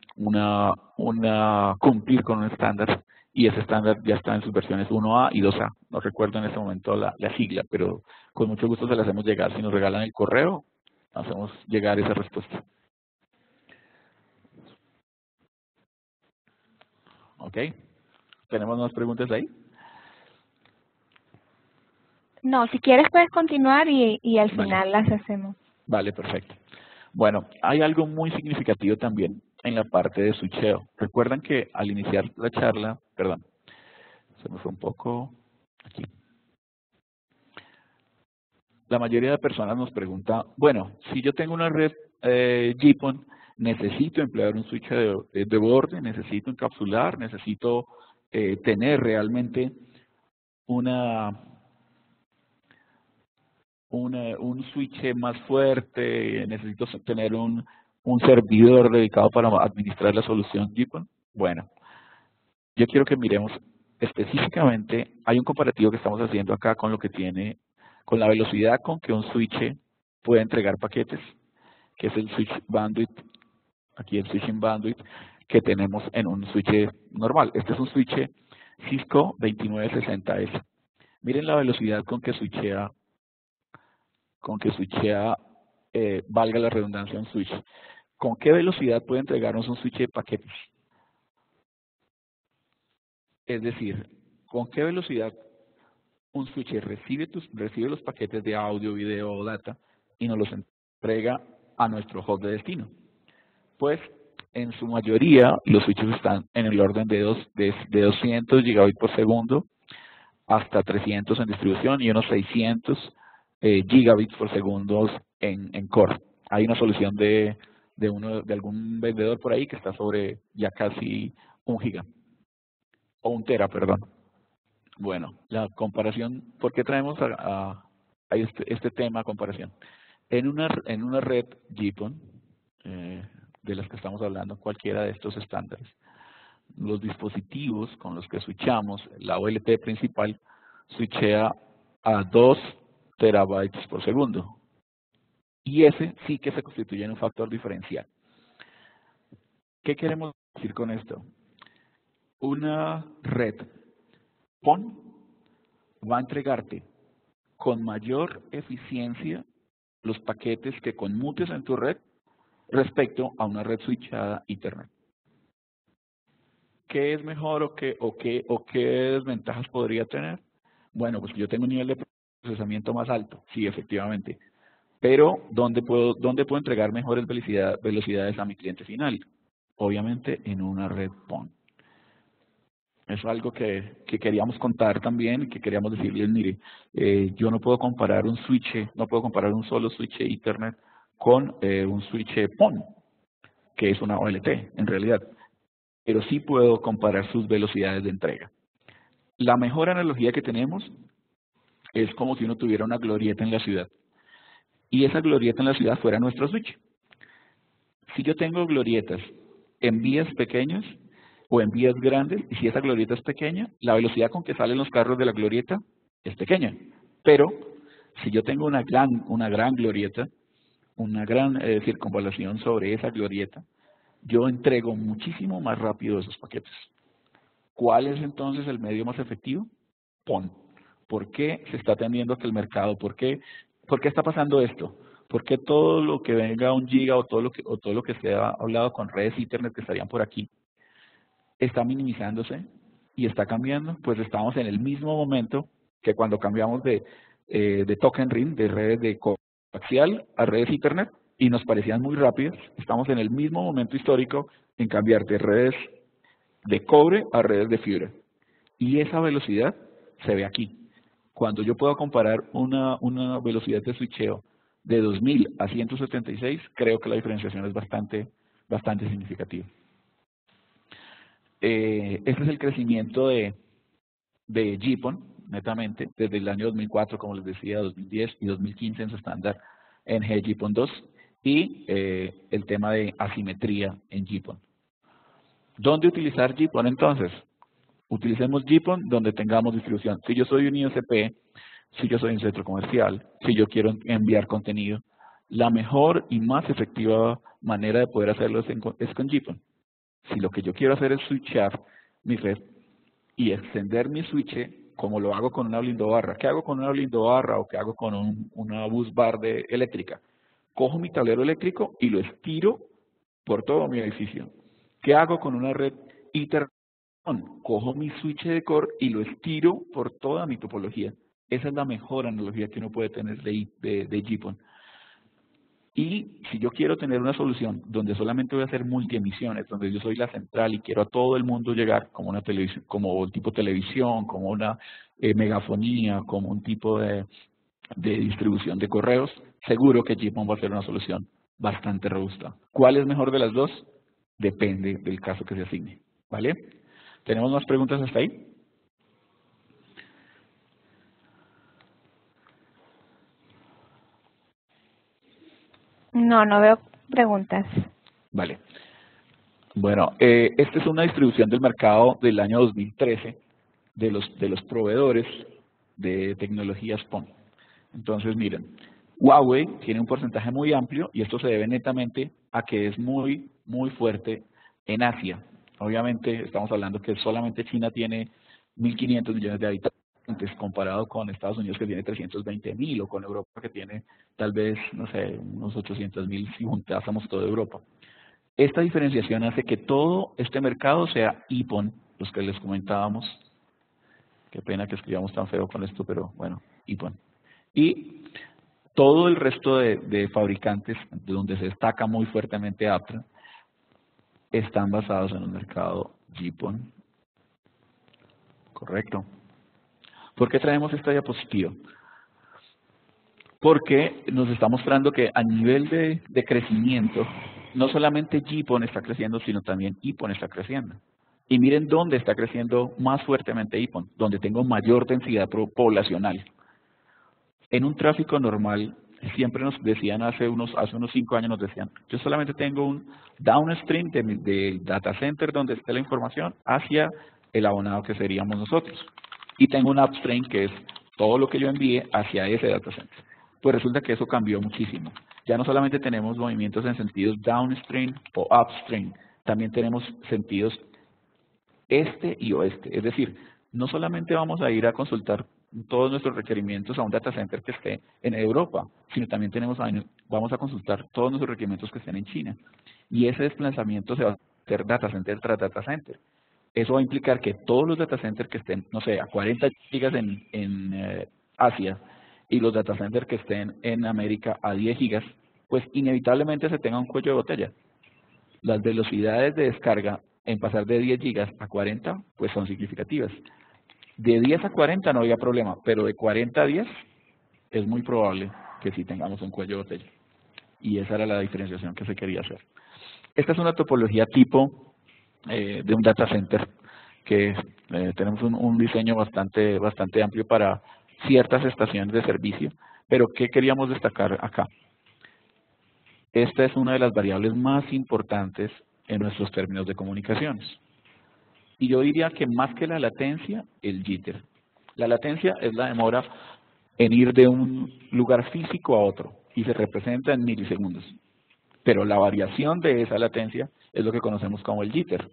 cumplir con un estándar y ese estándar ya está en sus versiones 1A y 2A. No recuerdo en este momento la sigla, pero con mucho gusto se la hacemos llegar. Si nos regalan el correo, hacemos llegar esa respuesta. ¿Ok? ¿Tenemos más preguntas ahí? No, si quieres puedes continuar y al final las hacemos. Vale, perfecto. Bueno, hay algo muy significativo también en la parte de switcheo. Recuerdan que al iniciar la charla, perdón, se me fue un poco aquí. La mayoría de personas nos pregunta, bueno, si yo tengo una red GPON, necesito emplear un switch de borde, necesito encapsular, necesito tener realmente una un switch más fuerte, necesito tener un servidor dedicado para administrar la solución GPON. Bueno, yo quiero que miremos específicamente, hay un comparativo que estamos haciendo acá con lo que tiene, con la velocidad con que un switch puede entregar paquetes, que es el switch bandwidth, aquí el switching bandwidth que tenemos en un switch normal. Este es un switch Cisco 2960S. Miren la velocidad con que switchea, valga la redundancia, un switch. ¿Con qué velocidad puede entregarnos un switch de paquetes? Es decir, ¿con qué velocidad un switch recibe los paquetes de audio, video o data y nos los entrega a nuestro hub de destino? Pues en su mayoría los switches están en el orden de 200 gigabits por segundo hasta 300 en distribución y unos 600 gigabits por segundo en core. Hay una solución de algún vendedor por ahí que está sobre ya casi 1 giga. O 1 tera, perdón. Bueno, la comparación, ¿por qué traemos a este tema a comparación? En una red GPON, de las que estamos hablando, cualquiera de estos estándares, los dispositivos con los que switchamos, la OLT principal, switchea a 2 terabytes por segundo. Y ese sí que se constituye en un factor diferencial. ¿Qué queremos decir con esto? Una red PON va a entregarte con mayor eficiencia los paquetes que conmutes en tu red respecto a una red switchada Ethernet. ¿Qué es mejor o qué desventajas podría tener? Bueno, pues yo tengo un nivel de procesamiento más alto, sí, efectivamente. Pero, ¿dónde puedo entregar mejores velocidades a mi cliente final? Obviamente en una red PON. Es algo que queríamos contar también, que queríamos decirles, mire, yo no puedo comparar un solo switch Ethernet con un switch PON, que es una OLT en realidad, pero sí puedo comparar sus velocidades de entrega. La mejor analogía que tenemos es como si uno tuviera una glorieta en la ciudad, y esa glorieta en la ciudad fuera nuestro switch. Si yo tengo glorietas en vías pequeñas, o en vías grandes, y si esa glorieta es pequeña, la velocidad con que salen los carros de la glorieta es pequeña. Pero, si yo tengo una gran glorieta, una gran circunvalación sobre esa glorieta, yo entrego muchísimo más rápido esos paquetes. ¿Cuál es entonces el medio más efectivo? PON. ¿Por qué se está atendiendo a que el mercado? ¿Por qué está pasando esto? ¿Por qué todo lo que venga a 1 giga o todo lo que se ha hablado con redes Ethernet que estarían por aquí está minimizándose y está cambiando? Pues estamos en el mismo momento que cuando cambiamos de token ring, de redes de coaxial a redes Ethernet, y nos parecían muy rápidas. Estamos en el mismo momento histórico en cambiar de redes de cobre a redes de fibra. Y esa velocidad se ve aquí. Cuando yo puedo comparar una velocidad de switcheo de 2000 a 176, creo que la diferenciación es bastante significativa. Este es el crecimiento de GPON, netamente, desde el año 2004, como les decía, 2010 y 2015 en su estándar en GPON 2, y el tema de asimetría en GPON. ¿Dónde utilizar GPON entonces? Utilicemos GPON donde tengamos distribución. Si yo soy un ISP, si yo soy un centro comercial, si yo quiero enviar contenido, la mejor y más efectiva manera de poder hacerlo es con GPON. Si lo que yo quiero hacer es switchar mi red y extender mi switch, como lo hago con una blindobarra. ¿Qué hago con una blindobarra o qué hago con una bus bar eléctrica? Cojo mi tablero eléctrico y lo estiro por todo mi edificio. ¿Qué hago con una red Ethernet? Cojo mi switch de core y lo estiro por toda mi topología. Esa es la mejor analogía que uno puede tener de GPON. Y si yo quiero tener una solución donde solamente voy a hacer multiemisiones, donde yo soy la central y quiero a todo el mundo llegar como una televisión, como un tipo televisión, como una megafonía, como un tipo de distribución de correos, seguro que GPON va a ser una solución bastante robusta. ¿Cuál es mejor de las dos? Depende del caso que se asigne, ¿vale? ¿Tenemos más preguntas hasta ahí? No, no veo preguntas. Vale. Bueno, esta es una distribución del mercado del año 2013 de los proveedores de tecnologías PON. Entonces, miren, Huawei tiene un porcentaje muy amplio y esto se debe netamente a que es muy fuerte en Asia. Obviamente, estamos hablando que solamente China tiene 1.500 millones de habitantes comparado con Estados Unidos que tiene 320.000 o con Europa que tiene tal vez, no sé, unos 800.000 si juntásemos toda Europa. Esta diferenciación hace que todo este mercado sea IPON, los que les comentábamos. Qué pena que escribamos tan feo con esto, pero bueno, IPON. Y todo el resto de fabricantes, de donde se destaca muy fuertemente Aptra, están basados en el mercado GPON. Correcto. ¿Por qué traemos esta diapositiva? Porque nos está mostrando que a nivel de crecimiento, no solamente GPON está creciendo, sino también IPON está creciendo. Y miren dónde está creciendo más fuertemente IPON, donde tengo mayor densidad poblacional. En un tráfico normal, siempre nos decían hace unos 5 años, nos decían, yo solamente tengo un downstream del data center donde esté la información hacia el abonado que seríamos nosotros. Y tengo un upstream que es todo lo que yo envíe hacia ese data center. Pues resulta que eso cambió muchísimo. Ya no solamente tenemos movimientos en sentidos downstream o upstream, también tenemos sentidos este y oeste. Es decir, no solamente vamos a ir a consultar todos nuestros requerimientos a un data center que esté en Europa, sino también vamos a consultar todos nuestros requerimientos que estén en China. Y ese desplazamiento se va a hacer data center tras data center. Eso va a implicar que todos los data centers que estén, no sé, a 40 gigas en Asia y los data centers que estén en América a 10 gigas, pues inevitablemente se tenga un cuello de botella. Las velocidades de descarga en pasar de 10 gigas a 40, pues son significativas. De 10 a 40 no había problema, pero de 40 a 10 es muy probable que sí tengamos un cuello de botella. Y esa era la diferenciación que se quería hacer. Esta es una topología tipo de un data center que tenemos un diseño bastante amplio para ciertas estaciones de servicio. Pero ¿qué queríamos destacar acá? Esta es una de las variables más importantes en nuestros términos de comunicaciones. Y yo diría que más que la latencia, el jitter. La latencia es la demora en ir de un lugar físico a otro y se representa en milisegundos. Pero la variación de esa latencia es lo que conocemos como el jitter.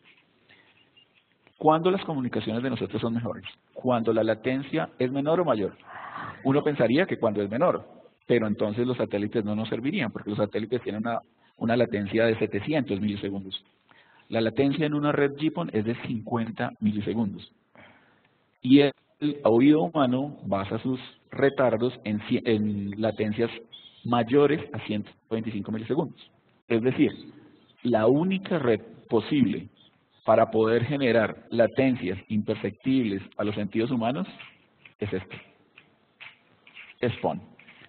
¿Cuándo las comunicaciones de nosotros son mejores? Cuando la latencia es menor o mayor. Uno pensaría que cuando es menor, pero entonces los satélites no nos servirían porque los satélites tienen una latencia de 700 milisegundos. La latencia en una red GPON es de 50 milisegundos. Y el oído humano basa sus retardos en latencias mayores a 125 milisegundos. Es decir, la única red posible para poder generar latencias imperceptibles a los sentidos humanos es esta. Es PON.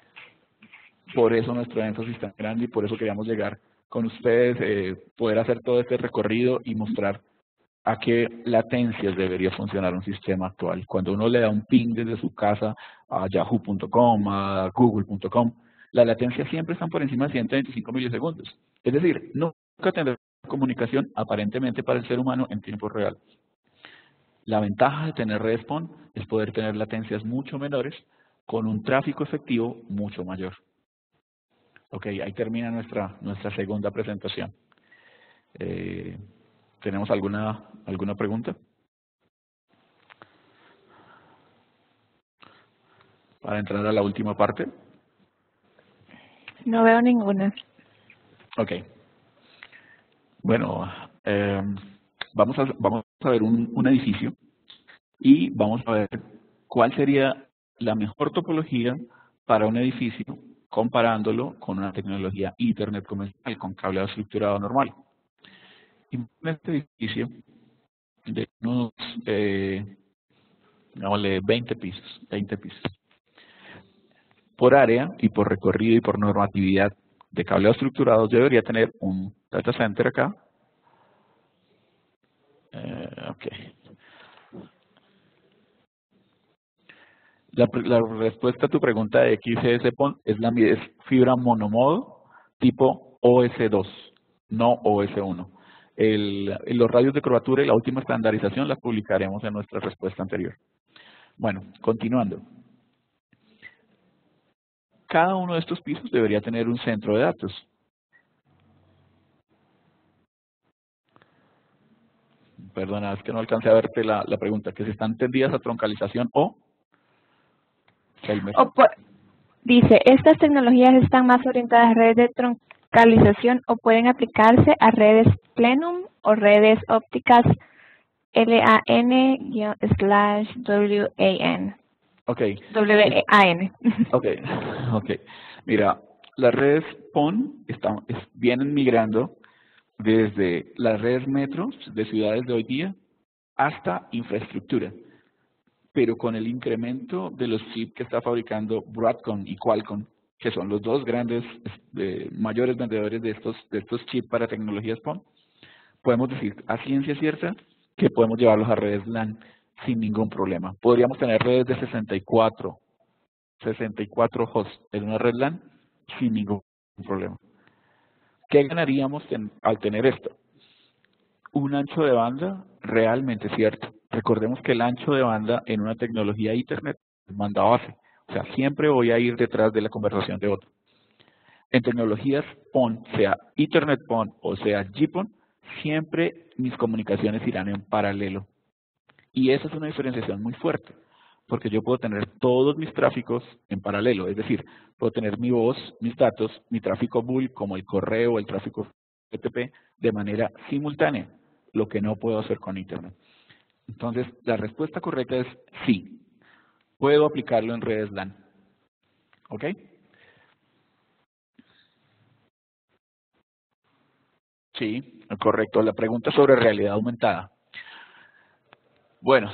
Por eso nuestro énfasis tan grande y por eso queríamos llegar con ustedes, poder hacer todo este recorrido y mostrar a qué latencias debería funcionar un sistema actual. Cuando uno le da un ping desde su casa a yahoo.com, a google.com, las latencias siempre están por encima de 125 milisegundos. Es decir, nunca tendrá comunicación aparentemente para el ser humano en tiempo real. La ventaja de tener redes PON es poder tener latencias mucho menores con un tráfico efectivo mucho mayor. Ok, ahí termina nuestra segunda presentación. ¿Tenemos alguna pregunta? Para entrar a la última parte. No veo ninguna. Ok. Bueno, vamos a ver un edificio y vamos a ver cuál sería la mejor topología para un edificio comparándolo con una tecnología Ethernet comercial con cableado estructurado normal. En este edificio de unos, digámosle, 20 pisos. Por área y por recorrido y por normatividad de cableado estructurado, yo debería tener un data center acá. Ok. La respuesta a tu pregunta de XGS PON es fibra monomodo tipo OS2, no OS1. Los radios de curvatura y la última estandarización las publicaremos en nuestra respuesta anterior. Bueno, continuando. Cada uno de estos pisos debería tener un centro de datos. Perdona, es que no alcancé a verte la pregunta. ¿Que si están tendidas a troncalización o? Dice, estas tecnologías están más orientadas a redes de troncalización o pueden aplicarse a redes plenum o redes ópticas LAN/WAN. Okay. WAN. Okay. Mira, las redes PON vienen migrando desde las redes metros de ciudades de hoy día hasta infraestructura. Pero con el incremento de los chips que está fabricando Broadcom y Qualcomm, que son los dos grandes, mayores vendedores de estos chips para tecnologías PON, podemos decir a ciencia cierta que podemos llevarlos a redes LAN sin ningún problema. Podríamos tener redes de 64 hosts en una red LAN sin ningún problema. ¿Qué ganaríamos al tener esto? Un ancho de banda realmente cierto. Recordemos que el ancho de banda en una tecnología Ethernet es banda base. O sea, siempre voy a ir detrás de la conversación de otro. En tecnologías PON, sea Ethernet PON o sea GPON, siempre mis comunicaciones irán en paralelo. Y esa es una diferenciación muy fuerte, porque yo puedo tener todos mis tráficos en paralelo. Es decir, puedo tener mi voz, mis datos, mi tráfico bulk, como el correo, el tráfico FTP, de manera simultánea, lo que no puedo hacer con Internet. Entonces, la respuesta correcta es sí. Puedo aplicarlo en redes LAN. ¿Ok? Sí, correcto. La pregunta sobre realidad aumentada. Bueno,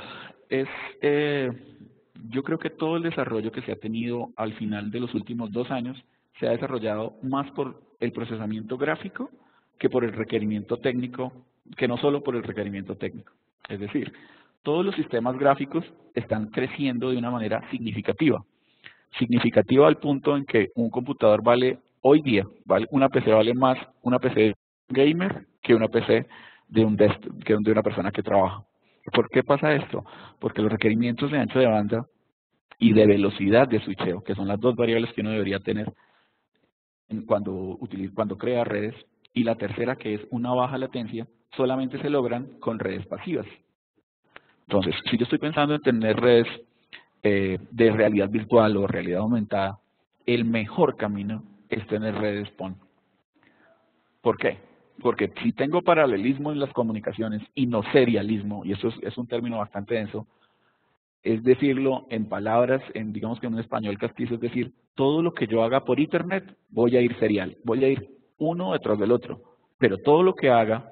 yo creo que todo el desarrollo que se ha tenido al final de los últimos 2 años se ha desarrollado más por el procesamiento gráfico que por el requerimiento técnico, que no solo por el requerimiento técnico. Es decir, todos los sistemas gráficos están creciendo de una manera significativa. Significativa al punto en que un computador hoy día, una PC vale más una PC gamer que una PC de una persona que trabaja. ¿Por qué pasa esto? Porque los requerimientos de ancho de banda y de velocidad de switcheo, que son las dos variables que uno debería tener cuando crea redes, y la tercera, que es una baja latencia, solamente se logran con redes pasivas. Entonces, si yo estoy pensando en tener redes de realidad virtual o realidad aumentada, el mejor camino es tener redes PON. ¿Por qué? Porque si tengo paralelismo en las comunicaciones y no serialismo, y eso es un término bastante denso, es decirlo en palabras, digamos que en un español castizo, es decir, todo lo que yo haga por Internet voy a ir serial, voy a ir uno detrás del otro, pero todo lo que haga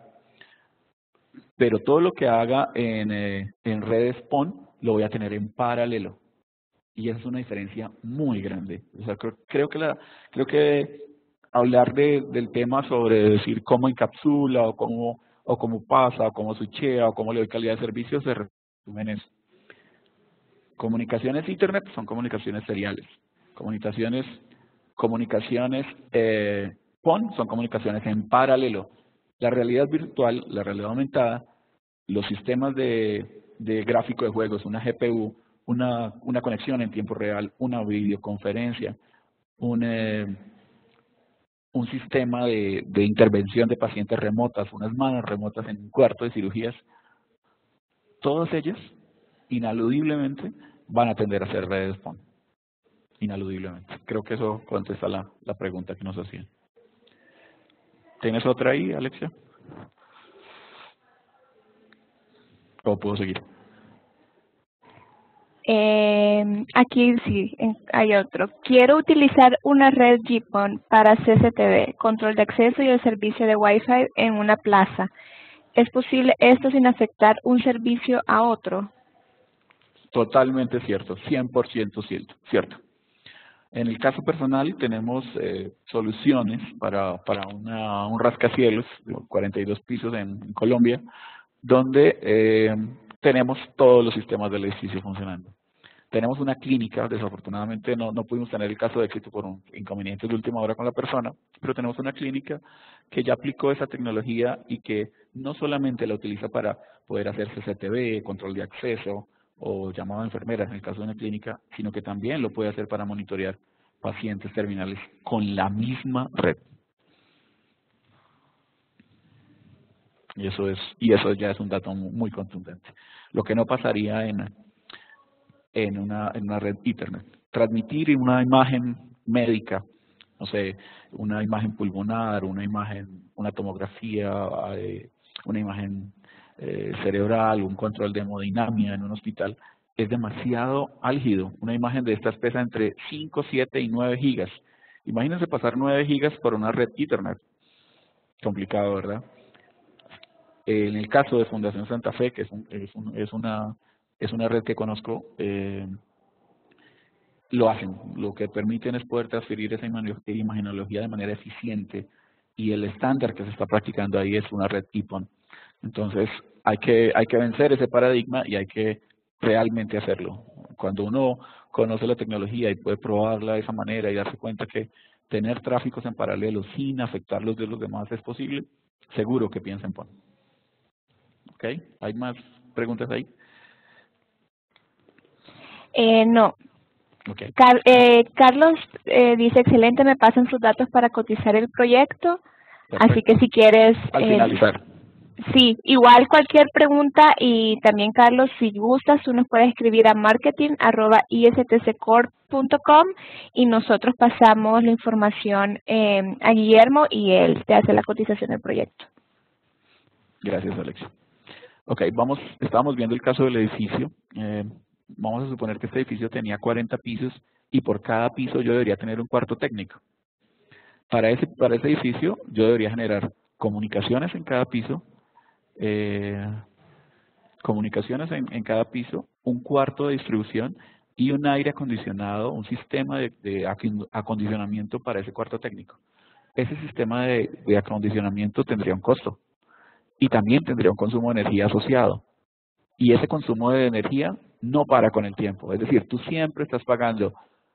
en redes PON lo voy a tener en paralelo. Y esa es una diferencia muy grande. O sea, creo que hablar del tema sobre decir cómo encapsula o cómo pasa o cómo switchea o cómo le doy calidad de servicio se resume en eso. Comunicaciones Internet son comunicaciones seriales. Comunicaciones PON son comunicaciones en paralelo. La realidad virtual, la realidad aumentada, los sistemas de gráfico de juegos, una GPU, una conexión en tiempo real, una videoconferencia, un sistema de intervención de pacientes remotas, unas manos remotas en un cuarto de cirugías, todas ellas, inaludiblemente, van a tender a ser redes PON. Inaludiblemente. Creo que eso contesta la pregunta que nos hacían. ¿Tienes otra ahí, Alexia? ¿O puedo seguir? Aquí sí, hay otro. Quiero utilizar una red GPON para CCTV, control de acceso y el servicio de Wi-Fi en una plaza. ¿Es posible esto sin afectar un servicio a otro? Totalmente cierto, 100% cierto. En el caso personal tenemos soluciones para un rascacielos, 42 pisos en Colombia, donde tenemos todos los sistemas del edificio funcionando. tenemos una clínica, desafortunadamente no pudimos tener el caso de éxito por un inconveniente de última hora con la persona, pero tenemos una clínica que ya aplicó esa tecnología y que no solamente la utiliza para poder hacer CCTV, control de acceso o llamado a enfermeras en el caso de una clínica, sino que también lo puede hacer para monitorear pacientes terminales con la misma red. Y eso ya es un dato muy contundente. Lo que no pasaría en una red Ethernet. Transmitir una imagen médica, no sé, una imagen pulmonar, una tomografía, una imagen cerebral, un control de hemodinamia en un hospital, es demasiado álgido. Una imagen de estas pesa entre 5, 7 y 9 gigas. Imagínense pasar 9 gigas por una red Ethernet. Complicado, ¿verdad? En el caso de Fundación Santa Fe, que es una red que conozco, lo hacen. Lo que permiten es poder transferir esa imagenología de manera eficiente, y el estándar que se está practicando ahí es una red EPON. Entonces, hay que vencer ese paradigma y hay que realmente hacerlo. Cuando uno conoce la tecnología y puede probarla de esa manera y darse cuenta que tener tráficos en paralelo sin afectar los de los demás es posible, seguro que piensa en PON. ¿Ok? ¿Hay más preguntas ahí? No. Okay. Carlos dice, excelente, me pasan sus datos para cotizar el proyecto. Perfecto. Así que si quieres... Al finalizar. Sí, igual cualquier pregunta, y también Carlos, si gustas, tú nos puedes escribir a marketing@istccorp.com y nosotros pasamos la información a Guillermo y él te hace la cotización del proyecto. Gracias, Alexia. Ok, estábamos viendo el caso del edificio. Vamos a suponer que este edificio tenía 40 pisos y por cada piso yo debería tener un cuarto técnico. Para ese edificio yo debería generar comunicaciones en cada piso, un cuarto de distribución y un aire acondicionado, un sistema de acondicionamiento para ese cuarto técnico. Ese sistema de acondicionamiento tendría un costo y también tendría un consumo de energía asociado. Y ese consumo de energía no para con el tiempo. Es decir, tú siempre estás pagando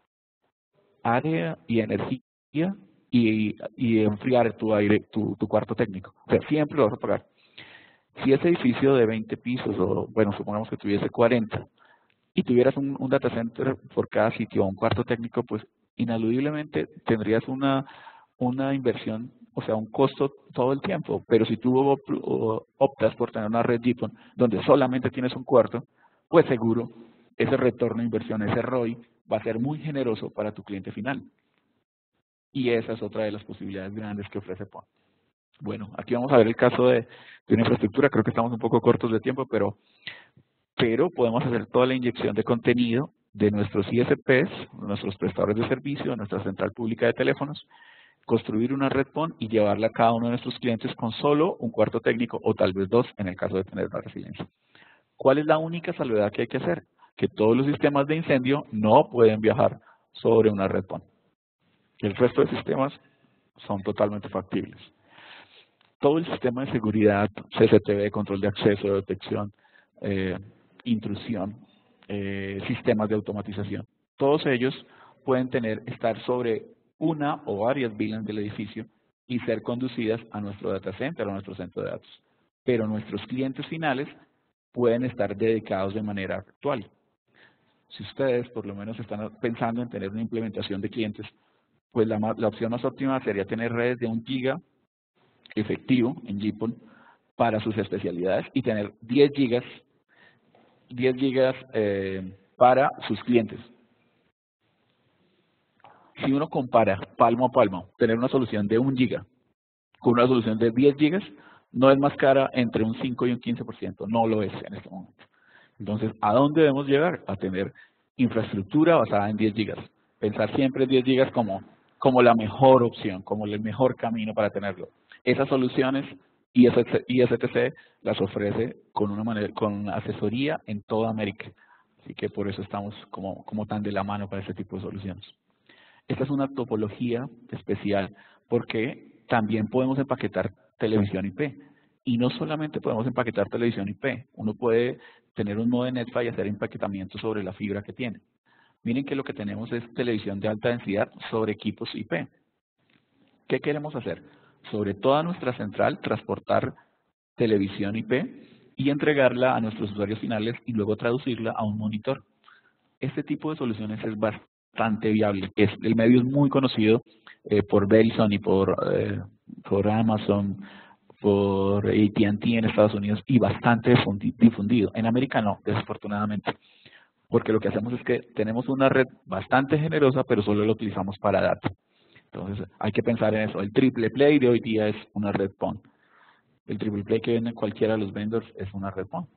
área y energía y enfriar tu cuarto técnico. O sea, siempre lo vas a pagar. Si ese edificio de 20 pisos, o bueno, supongamos que tuviese 40, y tuvieras un data center por cada sitio o un cuarto técnico, pues inaludiblemente tendrías una inversión, o sea, un costo todo el tiempo. Pero si tú optas por tener una red GPON donde solamente tienes un cuarto, pues seguro ese retorno de inversión, ese ROI, va a ser muy generoso para tu cliente final. Y esa es otra de las posibilidades grandes que ofrece PON. Bueno, aquí vamos a ver el caso de una infraestructura. Creo que estamos un poco cortos de tiempo, pero podemos hacer toda la inyección de contenido de nuestros ISPs, nuestros prestadores de servicio, nuestra central pública de teléfonos, construir una red PON y llevarla a cada uno de nuestros clientes con solo un cuarto técnico o tal vez dos en el caso de tener una residencia. ¿Cuál es la única salvedad que hay que hacer? Que todos los sistemas de incendio no pueden viajar sobre una red PON. El resto de sistemas son totalmente factibles. Todo el sistema de seguridad, CCTV, control de acceso, detección, intrusión, sistemas de automatización, todos ellos pueden estar sobre una o varias VLANs del edificio y ser conducidas a nuestro data center o a nuestro centro de datos. Pero nuestros clientes finales pueden estar dedicados de manera actual. Si ustedes por lo menos están pensando en tener una implementación de clientes, pues la opción más óptima sería tener redes de 1 giga efectivo en GPON para sus especialidades y tener 10 gigas para sus clientes. Si uno compara palmo a palmo, tener una solución de 1 giga con una solución de 10 gigas no es más cara entre un 5 y un 15%, no lo es en este momento. Entonces, ¿a dónde debemos llegar? A tener infraestructura basada en 10 gigas. Pensar siempre en 10 gigas como la mejor opción, como el mejor camino para tenerlo. Esas soluciones ISTC las ofrece con asesoría en toda América. Así que por eso estamos como tan de la mano para este tipo de soluciones. Esta es una topología especial porque también podemos empaquetar televisión IP. Y no solamente podemos empaquetar televisión IP, uno puede tener un modem NetFi y hacer empaquetamiento sobre la fibra que tiene. Miren que lo que tenemos es televisión de alta densidad sobre equipos IP. ¿Qué queremos hacer? Sobre toda nuestra central, transportar televisión IP y entregarla a nuestros usuarios finales y luego traducirla a un monitor. Este tipo de soluciones es bastante viable. El medio es muy conocido por Verizon y por Amazon, por AT&T en Estados Unidos y bastante difundido. En América no, desafortunadamente. Porque lo que hacemos es que tenemos una red bastante generosa, pero solo la utilizamos para datos. Entonces hay que pensar en eso. El triple play de hoy día es una red PON. El triple play que venden cualquiera de los vendors es una red PON.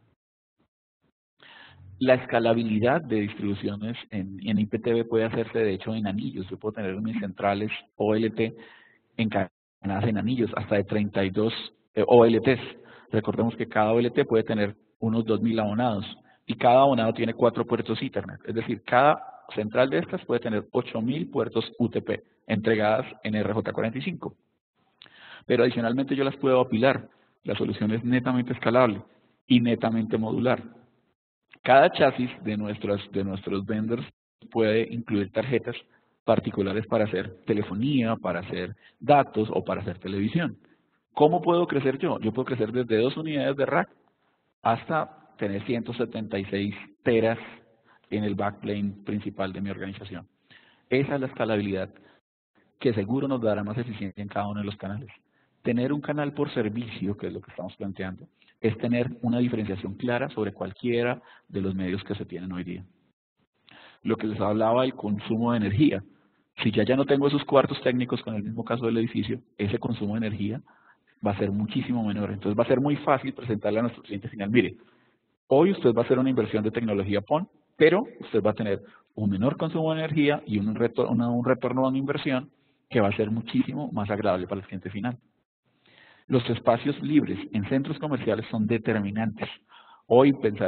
La escalabilidad de distribuciones en IPTV puede hacerse de hecho en anillos. Yo puedo tener mis centrales OLT encadenadas en anillos hasta de 32 OLTs. Recordemos que cada OLT puede tener unos 2000 abonados y cada abonado tiene 4 puertos Ethernet. Es decir, cada central de estas puede tener 8000 puertos UTP entregadas en RJ45. Pero adicionalmente yo las puedo apilar. La solución es netamente escalable y netamente modular. Cada chasis de nuestros vendors puede incluir tarjetas particulares para hacer telefonía, para hacer datos o para hacer televisión. ¿Cómo puedo crecer yo? Yo puedo crecer desde 2 unidades de rack hasta tener 176 teras en el backplane principal de mi organización. Esa es la escalabilidad que seguro nos dará más eficiencia en cada uno de los canales. Tener un canal por servicio, que es lo que estamos planteando, es tener una diferenciación clara sobre cualquiera de los medios que se tienen hoy día. Lo que les hablaba del consumo de energía. Si ya no tengo esos cuartos técnicos con el mismo caso del edificio, ese consumo de energía va a ser muchísimo menor. Entonces va a ser muy fácil presentarle a nuestro cliente final. Mire, hoy usted va a hacer una inversión de tecnología PON, pero usted va a tener un menor consumo de energía y un retorno a una inversión que va a ser muchísimo más agradable para el cliente final. Los espacios libres en centros comerciales son determinantes. Hoy pensar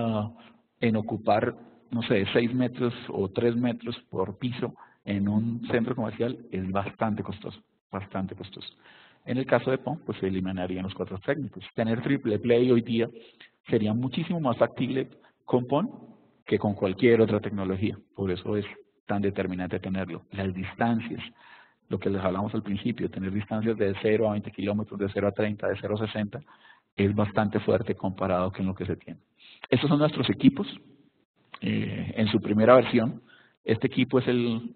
en ocupar, no sé, 6 metros o 3 metros por piso en un centro comercial es bastante costoso, bastante costoso. En el caso de PON, pues se eliminarían los cuartos técnicos. Tener triple play hoy día sería muchísimo más factible con PON que con cualquier otra tecnología. Por eso es tan determinante tenerlo. Las distancias, lo que les hablamos al principio, tener distancias de 0 a 20 kilómetros, de 0 a 30, de 0 a 60, es bastante fuerte comparado con lo que se tiene. Estos son nuestros equipos. En su primera versión, este equipo es el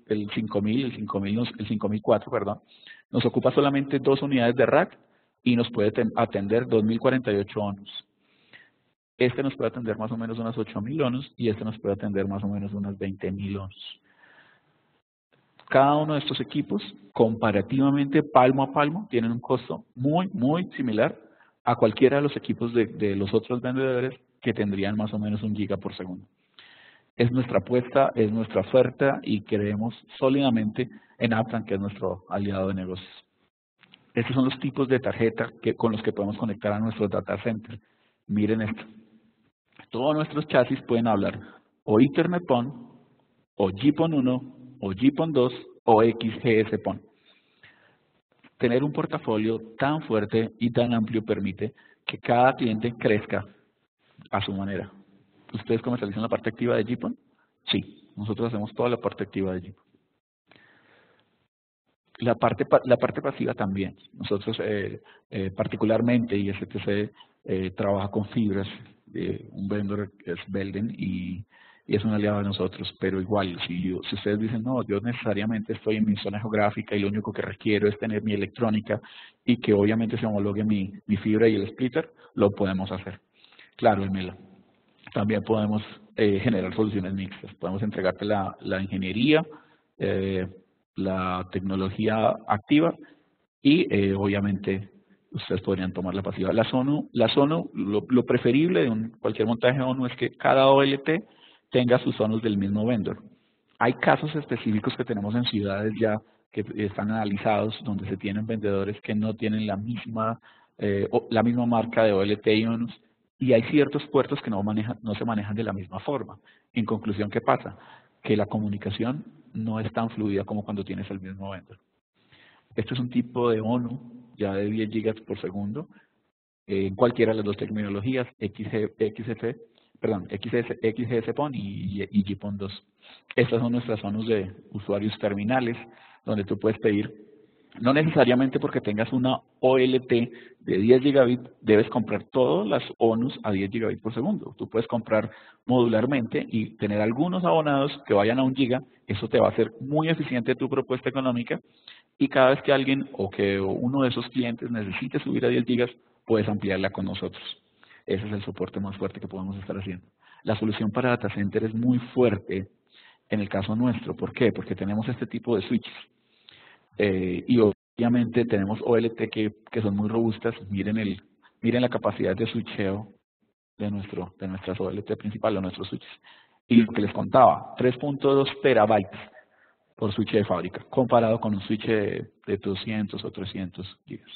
5004, perdón. Nos ocupa solamente 2 unidades de rack y nos puede atender 2048 ONUs. Este nos puede atender más o menos unas 8000 ONUs y este nos puede atender más o menos unas 20000 ONUs. Cada uno de estos equipos, comparativamente palmo a palmo, tienen un costo muy similar a cualquiera de los equipos de los otros vendedores que tendrían más o menos 1 giga por segundo. Es nuestra apuesta, es nuestra oferta y creemos sólidamente en Aptran, que es nuestro aliado de negocios. Estos son los tipos de tarjeta con los que podemos conectar a nuestro data center. Miren esto. Todos nuestros chasis pueden hablar o Ethernet PON, o GPON 1, o GPON 2, o XGS PON. Tener un portafolio tan fuerte y tan amplio permite que cada cliente crezca a su manera. ¿Ustedes comercializan la parte activa de GPON? Sí, nosotros hacemos toda la parte activa de GPON. La parte pasiva también. Nosotros particularmente, y STC trabaja con fibras, un vendor que es Belden y es un aliado de nosotros, pero igual, si ustedes dicen, no, yo necesariamente estoy en mi zona geográfica y lo único que requiero es tener mi electrónica y que obviamente se homologue mi fibra y el splitter, lo podemos hacer. Claro, Emela. También podemos generar soluciones mixtas. Podemos entregarte la ingeniería, la tecnología activa y obviamente ustedes podrían tomar la pasiva. La SONU, lo preferible de cualquier montaje ONU es que cada OLT tenga sus ONUs del mismo vendor. Hay casos específicos que tenemos en ciudades ya que están analizados donde se tienen vendedores que no tienen la misma marca de OLT y ONUs y hay ciertos puertos que no se manejan de la misma forma. En conclusión, ¿qué pasa? Que la comunicación no es tan fluida como cuando tienes el mismo vendor. Este es un tipo de ONU ya de 10 gigas por segundo en cualquiera de las dos tecnologías, XF, perdón, XGS-PON y GPON 2. Estas son nuestras ONUs de usuarios terminales, donde tú puedes pedir, no necesariamente porque tengas una OLT de 10 gigabit, debes comprar todas las ONUs a 10 gigabit por segundo. Tú puedes comprar modularmente y tener algunos abonados que vayan a 1 giga. Eso te va a hacer muy eficiente tu propuesta económica, y cada vez que alguien o que uno de esos clientes necesite subir a 10 gigas, puedes ampliarla con nosotros. Ese es el soporte más fuerte que podemos estar haciendo. La solución para data center es muy fuerte en el caso nuestro. ¿Por qué? Porque tenemos este tipo de switches. Y obviamente tenemos OLT que son muy robustas. Miren la capacidad de switcheo de nuestras OLT principal o nuestros switches. Y lo que les contaba, 3.2 terabytes por switch de fábrica, comparado con un switch de 200 o 300 gigas.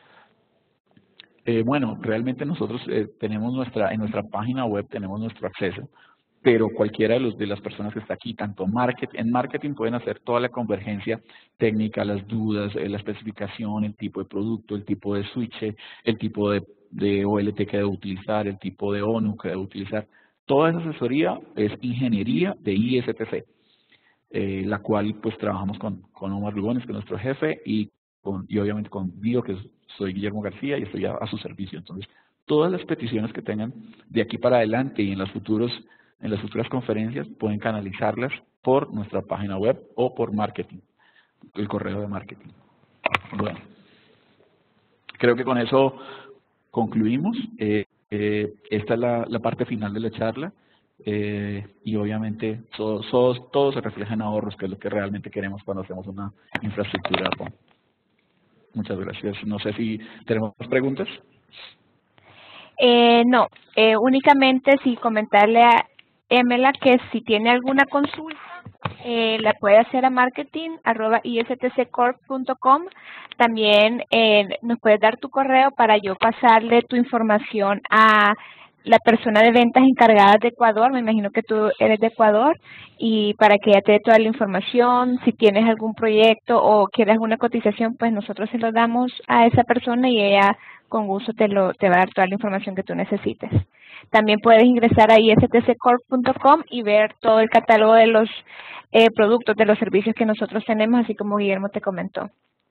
Bueno, realmente nosotros tenemos en nuestra página web tenemos nuestro acceso, pero cualquiera de las personas que está aquí, tanto en marketing pueden hacer toda la convergencia técnica, las dudas, la especificación, el tipo de producto, el tipo de switch, el tipo de OLT que debe utilizar, el tipo de ONU que debe utilizar. Toda esa asesoría es ingeniería de ISTC, la cual pues trabajamos con Omar Lugones, que es nuestro jefe, y obviamente conmigo, que soy Guillermo García, y estoy a su servicio. Entonces, todas las peticiones que tengan de aquí para adelante y en las futuras conferencias pueden canalizarlas por nuestra página web o por marketing, el correo de marketing. Bueno, creo que con eso concluimos. Esta es la parte final de la charla. Y obviamente todo se refleja en ahorros, que es lo que realmente queremos cuando hacemos una infraestructura PON. Muchas gracias. No sé si tenemos preguntas. No, únicamente sí comentarle a Emela que si tiene alguna consulta, la puede hacer a marketing@istccorp.com. También nos puedes dar tu correo para yo pasarle tu información a la persona de ventas encargada de Ecuador. Me imagino que tú eres de Ecuador, y para que ella te dé toda la información. Si tienes algún proyecto o quieres alguna cotización, pues nosotros se lo damos a esa persona y ella con gusto te va a dar toda la información que tú necesites. También puedes ingresar a istccorp.com y ver todo el catálogo de los productos, de los servicios que nosotros tenemos, así como Guillermo te comentó.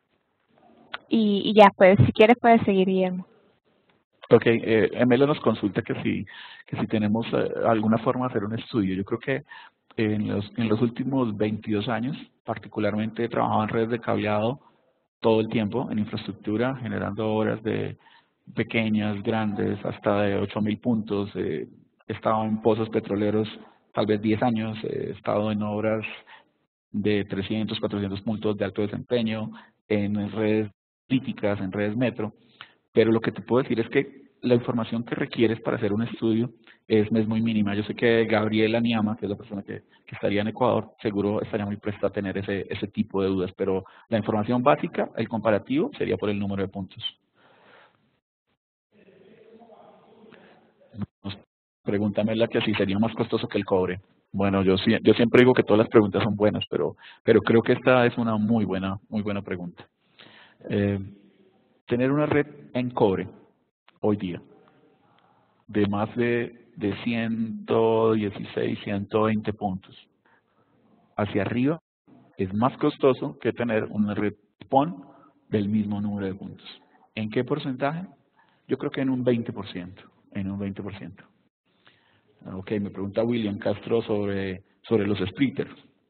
Y ya, pues, si quieres puedes seguir, Guillermo. Ok, Emela nos consulta que si tenemos alguna forma de hacer un estudio. Yo creo que en los últimos 22 años, particularmente he trabajado en redes de cableado todo el tiempo, en infraestructura, generando obras de pequeñas, grandes, hasta de 8.000 puntos. He estado en pozos petroleros tal vez 10 años, he estado en obras de 300, 400 puntos de alto desempeño, en redes críticas, en redes metro. Pero lo que te puedo decir es que la información que requieres para hacer un estudio es muy mínima. Yo sé que Gabriela Niama, que es la persona que estaría en Ecuador, seguro estaría muy presta a tener ese tipo de dudas, pero la información básica, el comparativo, sería por el número de puntos. Pregúntame la que así sería más costoso que el cobre. Bueno, yo siempre digo que todas las preguntas son buenas, pero creo que esta es una muy buena pregunta. Tener una red en cobre hoy día de más de 116, 120 puntos hacia arriba es más costoso que tener una red PON del mismo número de puntos. ¿En qué porcentaje? Yo creo que en un 20%. En un 20%. Ok, me pregunta William Castro sobre los splitters.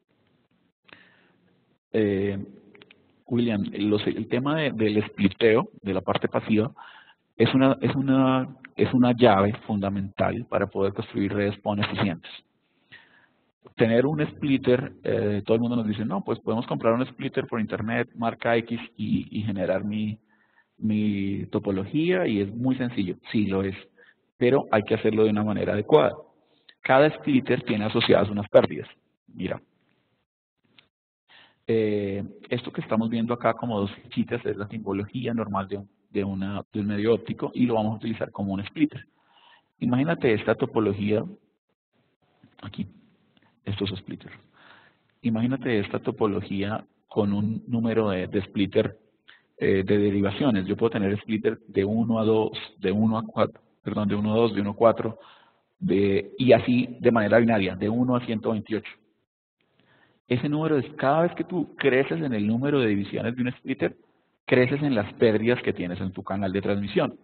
William, el tema del splitteo, de la parte pasiva, es una llave fundamental para poder construir redes PON eficientes. Tener un splitter, todo el mundo nos dice, no, pues podemos comprar un splitter por internet, marca X, y generar mi topología, y es muy sencillo. Sí, lo es, pero hay que hacerlo de una manera adecuada. Cada splitter tiene asociadas unas pérdidas. Mira, esto que estamos viendo acá como dos fichitas es la simbología normal de un medio óptico, y lo vamos a utilizar como un splitter. Imagínate esta topología aquí, estos splitters. Imagínate esta topología con un número de splitter de derivaciones. Yo puedo tener splitter de 1 a 2, de 1 a 4, perdón, de 1 a 2, de 1 a 4, y así de manera binaria, de 1 a 128. Ese número es, cada vez que tú creces en el número de divisiones de un splitter, creces en las pérdidas que tienes en tu canal de transmisión.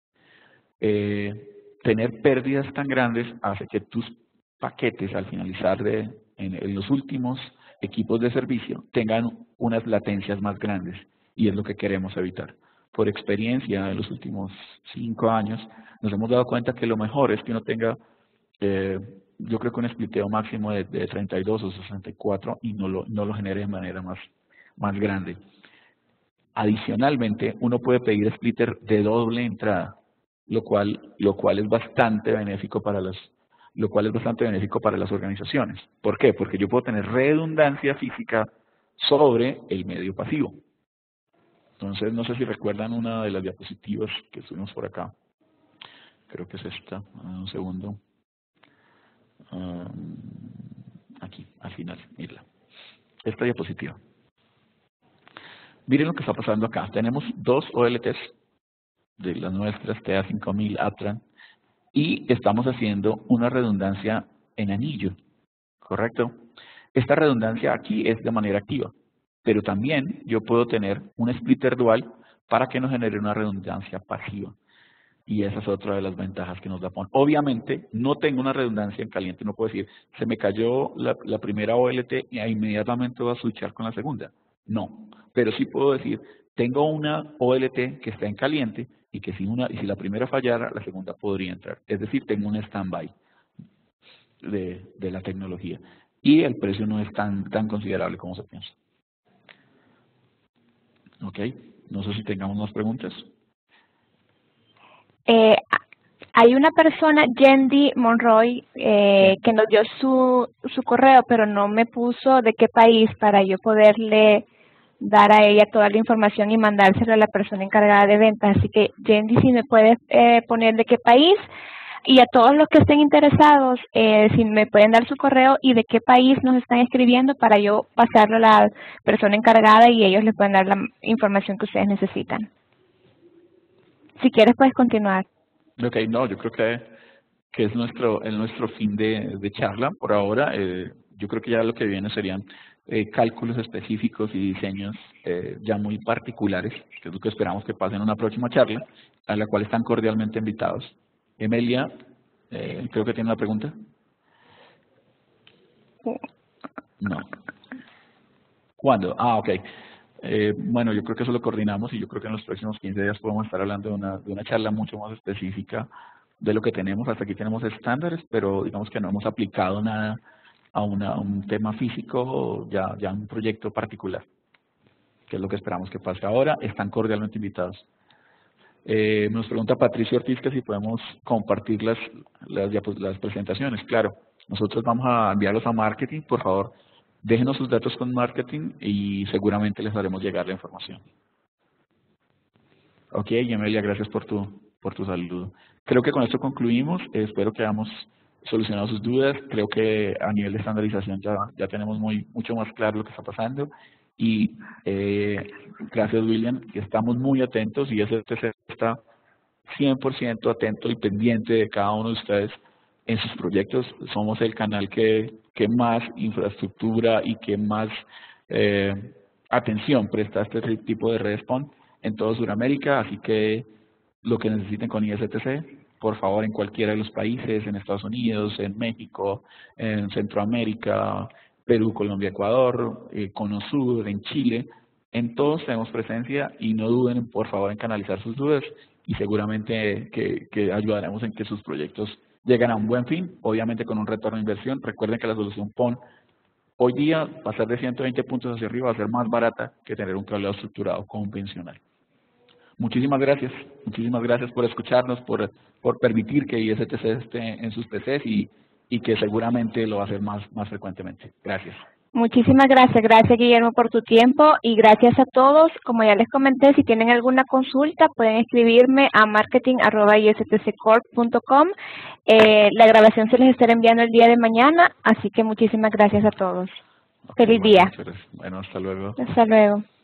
Tener pérdidas tan grandes hace que tus paquetes al finalizar en los últimos equipos de servicio tengan unas latencias más grandes, y es lo que queremos evitar. Por experiencia, en los últimos 5 años, nos hemos dado cuenta que lo mejor es que uno tenga, yo creo que un spliteo máximo de 32 o 64 y no lo genere de manera más grande. Adicionalmente, uno puede pedir splitter de doble entrada, lo cual es bastante benéfico para las organizaciones. ¿Por qué? Porque yo puedo tener redundancia física sobre el medio pasivo. Entonces, no sé si recuerdan una de las diapositivas que estuvimos por acá. Creo que es esta. Un segundo. Aquí, al final, mírala. Esta diapositiva. Miren lo que está pasando acá. Tenemos 2 OLTs de las nuestras, TA5000, Aptran, y estamos haciendo una redundancia en anillo, ¿correcto? Esta redundancia aquí es de manera activa, pero también yo puedo tener un splitter dual para que nos genere una redundancia pasiva. Y esa es otra de las ventajas que nos da PON. Obviamente, no tengo una redundancia en caliente, no puedo decir, se me cayó la primera OLT y inmediatamente voy a switchar con la segunda. No, pero sí puedo decir, tengo una OLT que está en caliente y que si la primera fallara, la segunda podría entrar. Es decir, tengo un stand-by de la tecnología. Y el precio no es tan considerable como se piensa. ¿Ok? No sé si tengamos más preguntas. Hay una persona, Yendi Monroy, que nos dio su correo, pero no me puso de qué país para yo poderle dar a ella toda la información y mandársela a la persona encargada de ventas. Así que, Yendi, si me puedes poner de qué país, y a todos los que estén interesados, si me pueden dar su correo y de qué país nos están escribiendo para yo pasarlo a la persona encargada y ellos les pueden dar la información que ustedes necesitan. Si quieres, puedes continuar. Ok, no, yo creo que es nuestro fin de charla por ahora. Yo creo que ya lo que viene serían cálculos específicos y diseños ya muy particulares, que es lo que esperamos que pase en una próxima charla, a la cual están cordialmente invitados. Emelia, creo que tiene una pregunta. No. ¿Cuándo? Ah, ok. Bueno, yo creo que eso lo coordinamos y yo creo que en los próximos 15 días podemos estar hablando de una charla mucho más específica de lo que tenemos. Hasta aquí tenemos estándares, pero digamos que no hemos aplicado nada a un tema físico, ya un proyecto particular, que es lo que esperamos que pase ahora. Están cordialmente invitados. Nos pregunta Patricio Ortiz que si podemos compartir las presentaciones. Claro, nosotros vamos a enviarlos a marketing, por favor. Déjenos sus datos con marketing y seguramente les haremos llegar la información. Ok, Emelia, gracias por tu saludo. Creo que con esto concluimos. Espero que hayamos solucionado sus dudas. Creo que a nivel de estandarización ya tenemos mucho más claro lo que está pasando. Y gracias, William, que estamos muy atentos y STC está 100% atento y pendiente de cada uno de ustedes en sus proyectos. Somos el canal que más infraestructura y que más atención presta a este tipo de redes PON en toda Sudamérica, así que lo que necesiten con ISTC, por favor, en cualquiera de los países, en Estados Unidos, en México, en Centroamérica, Perú, Colombia, Ecuador, Cono Sur, en Chile, en todos tenemos presencia y no duden, por favor, en canalizar sus dudas y seguramente que ayudaremos en que sus proyectos lleguen a un buen fin, obviamente con un retorno de inversión. Recuerden que la solución PON hoy día, pasar de 120 puntos hacia arriba va a ser más barata que tener un cableado estructurado convencional. Muchísimas gracias por escucharnos, por permitir que ISTC esté en sus PCs y que seguramente lo va a hacer más frecuentemente. Gracias. Muchísimas gracias. Gracias, Guillermo, por tu tiempo y gracias a todos. Como ya les comenté, si tienen alguna consulta, pueden escribirme a marketing@istccorp.com. La grabación se les estará enviando el día de mañana, así que muchísimas gracias a todos. Feliz día. Bueno, hasta luego. Hasta luego.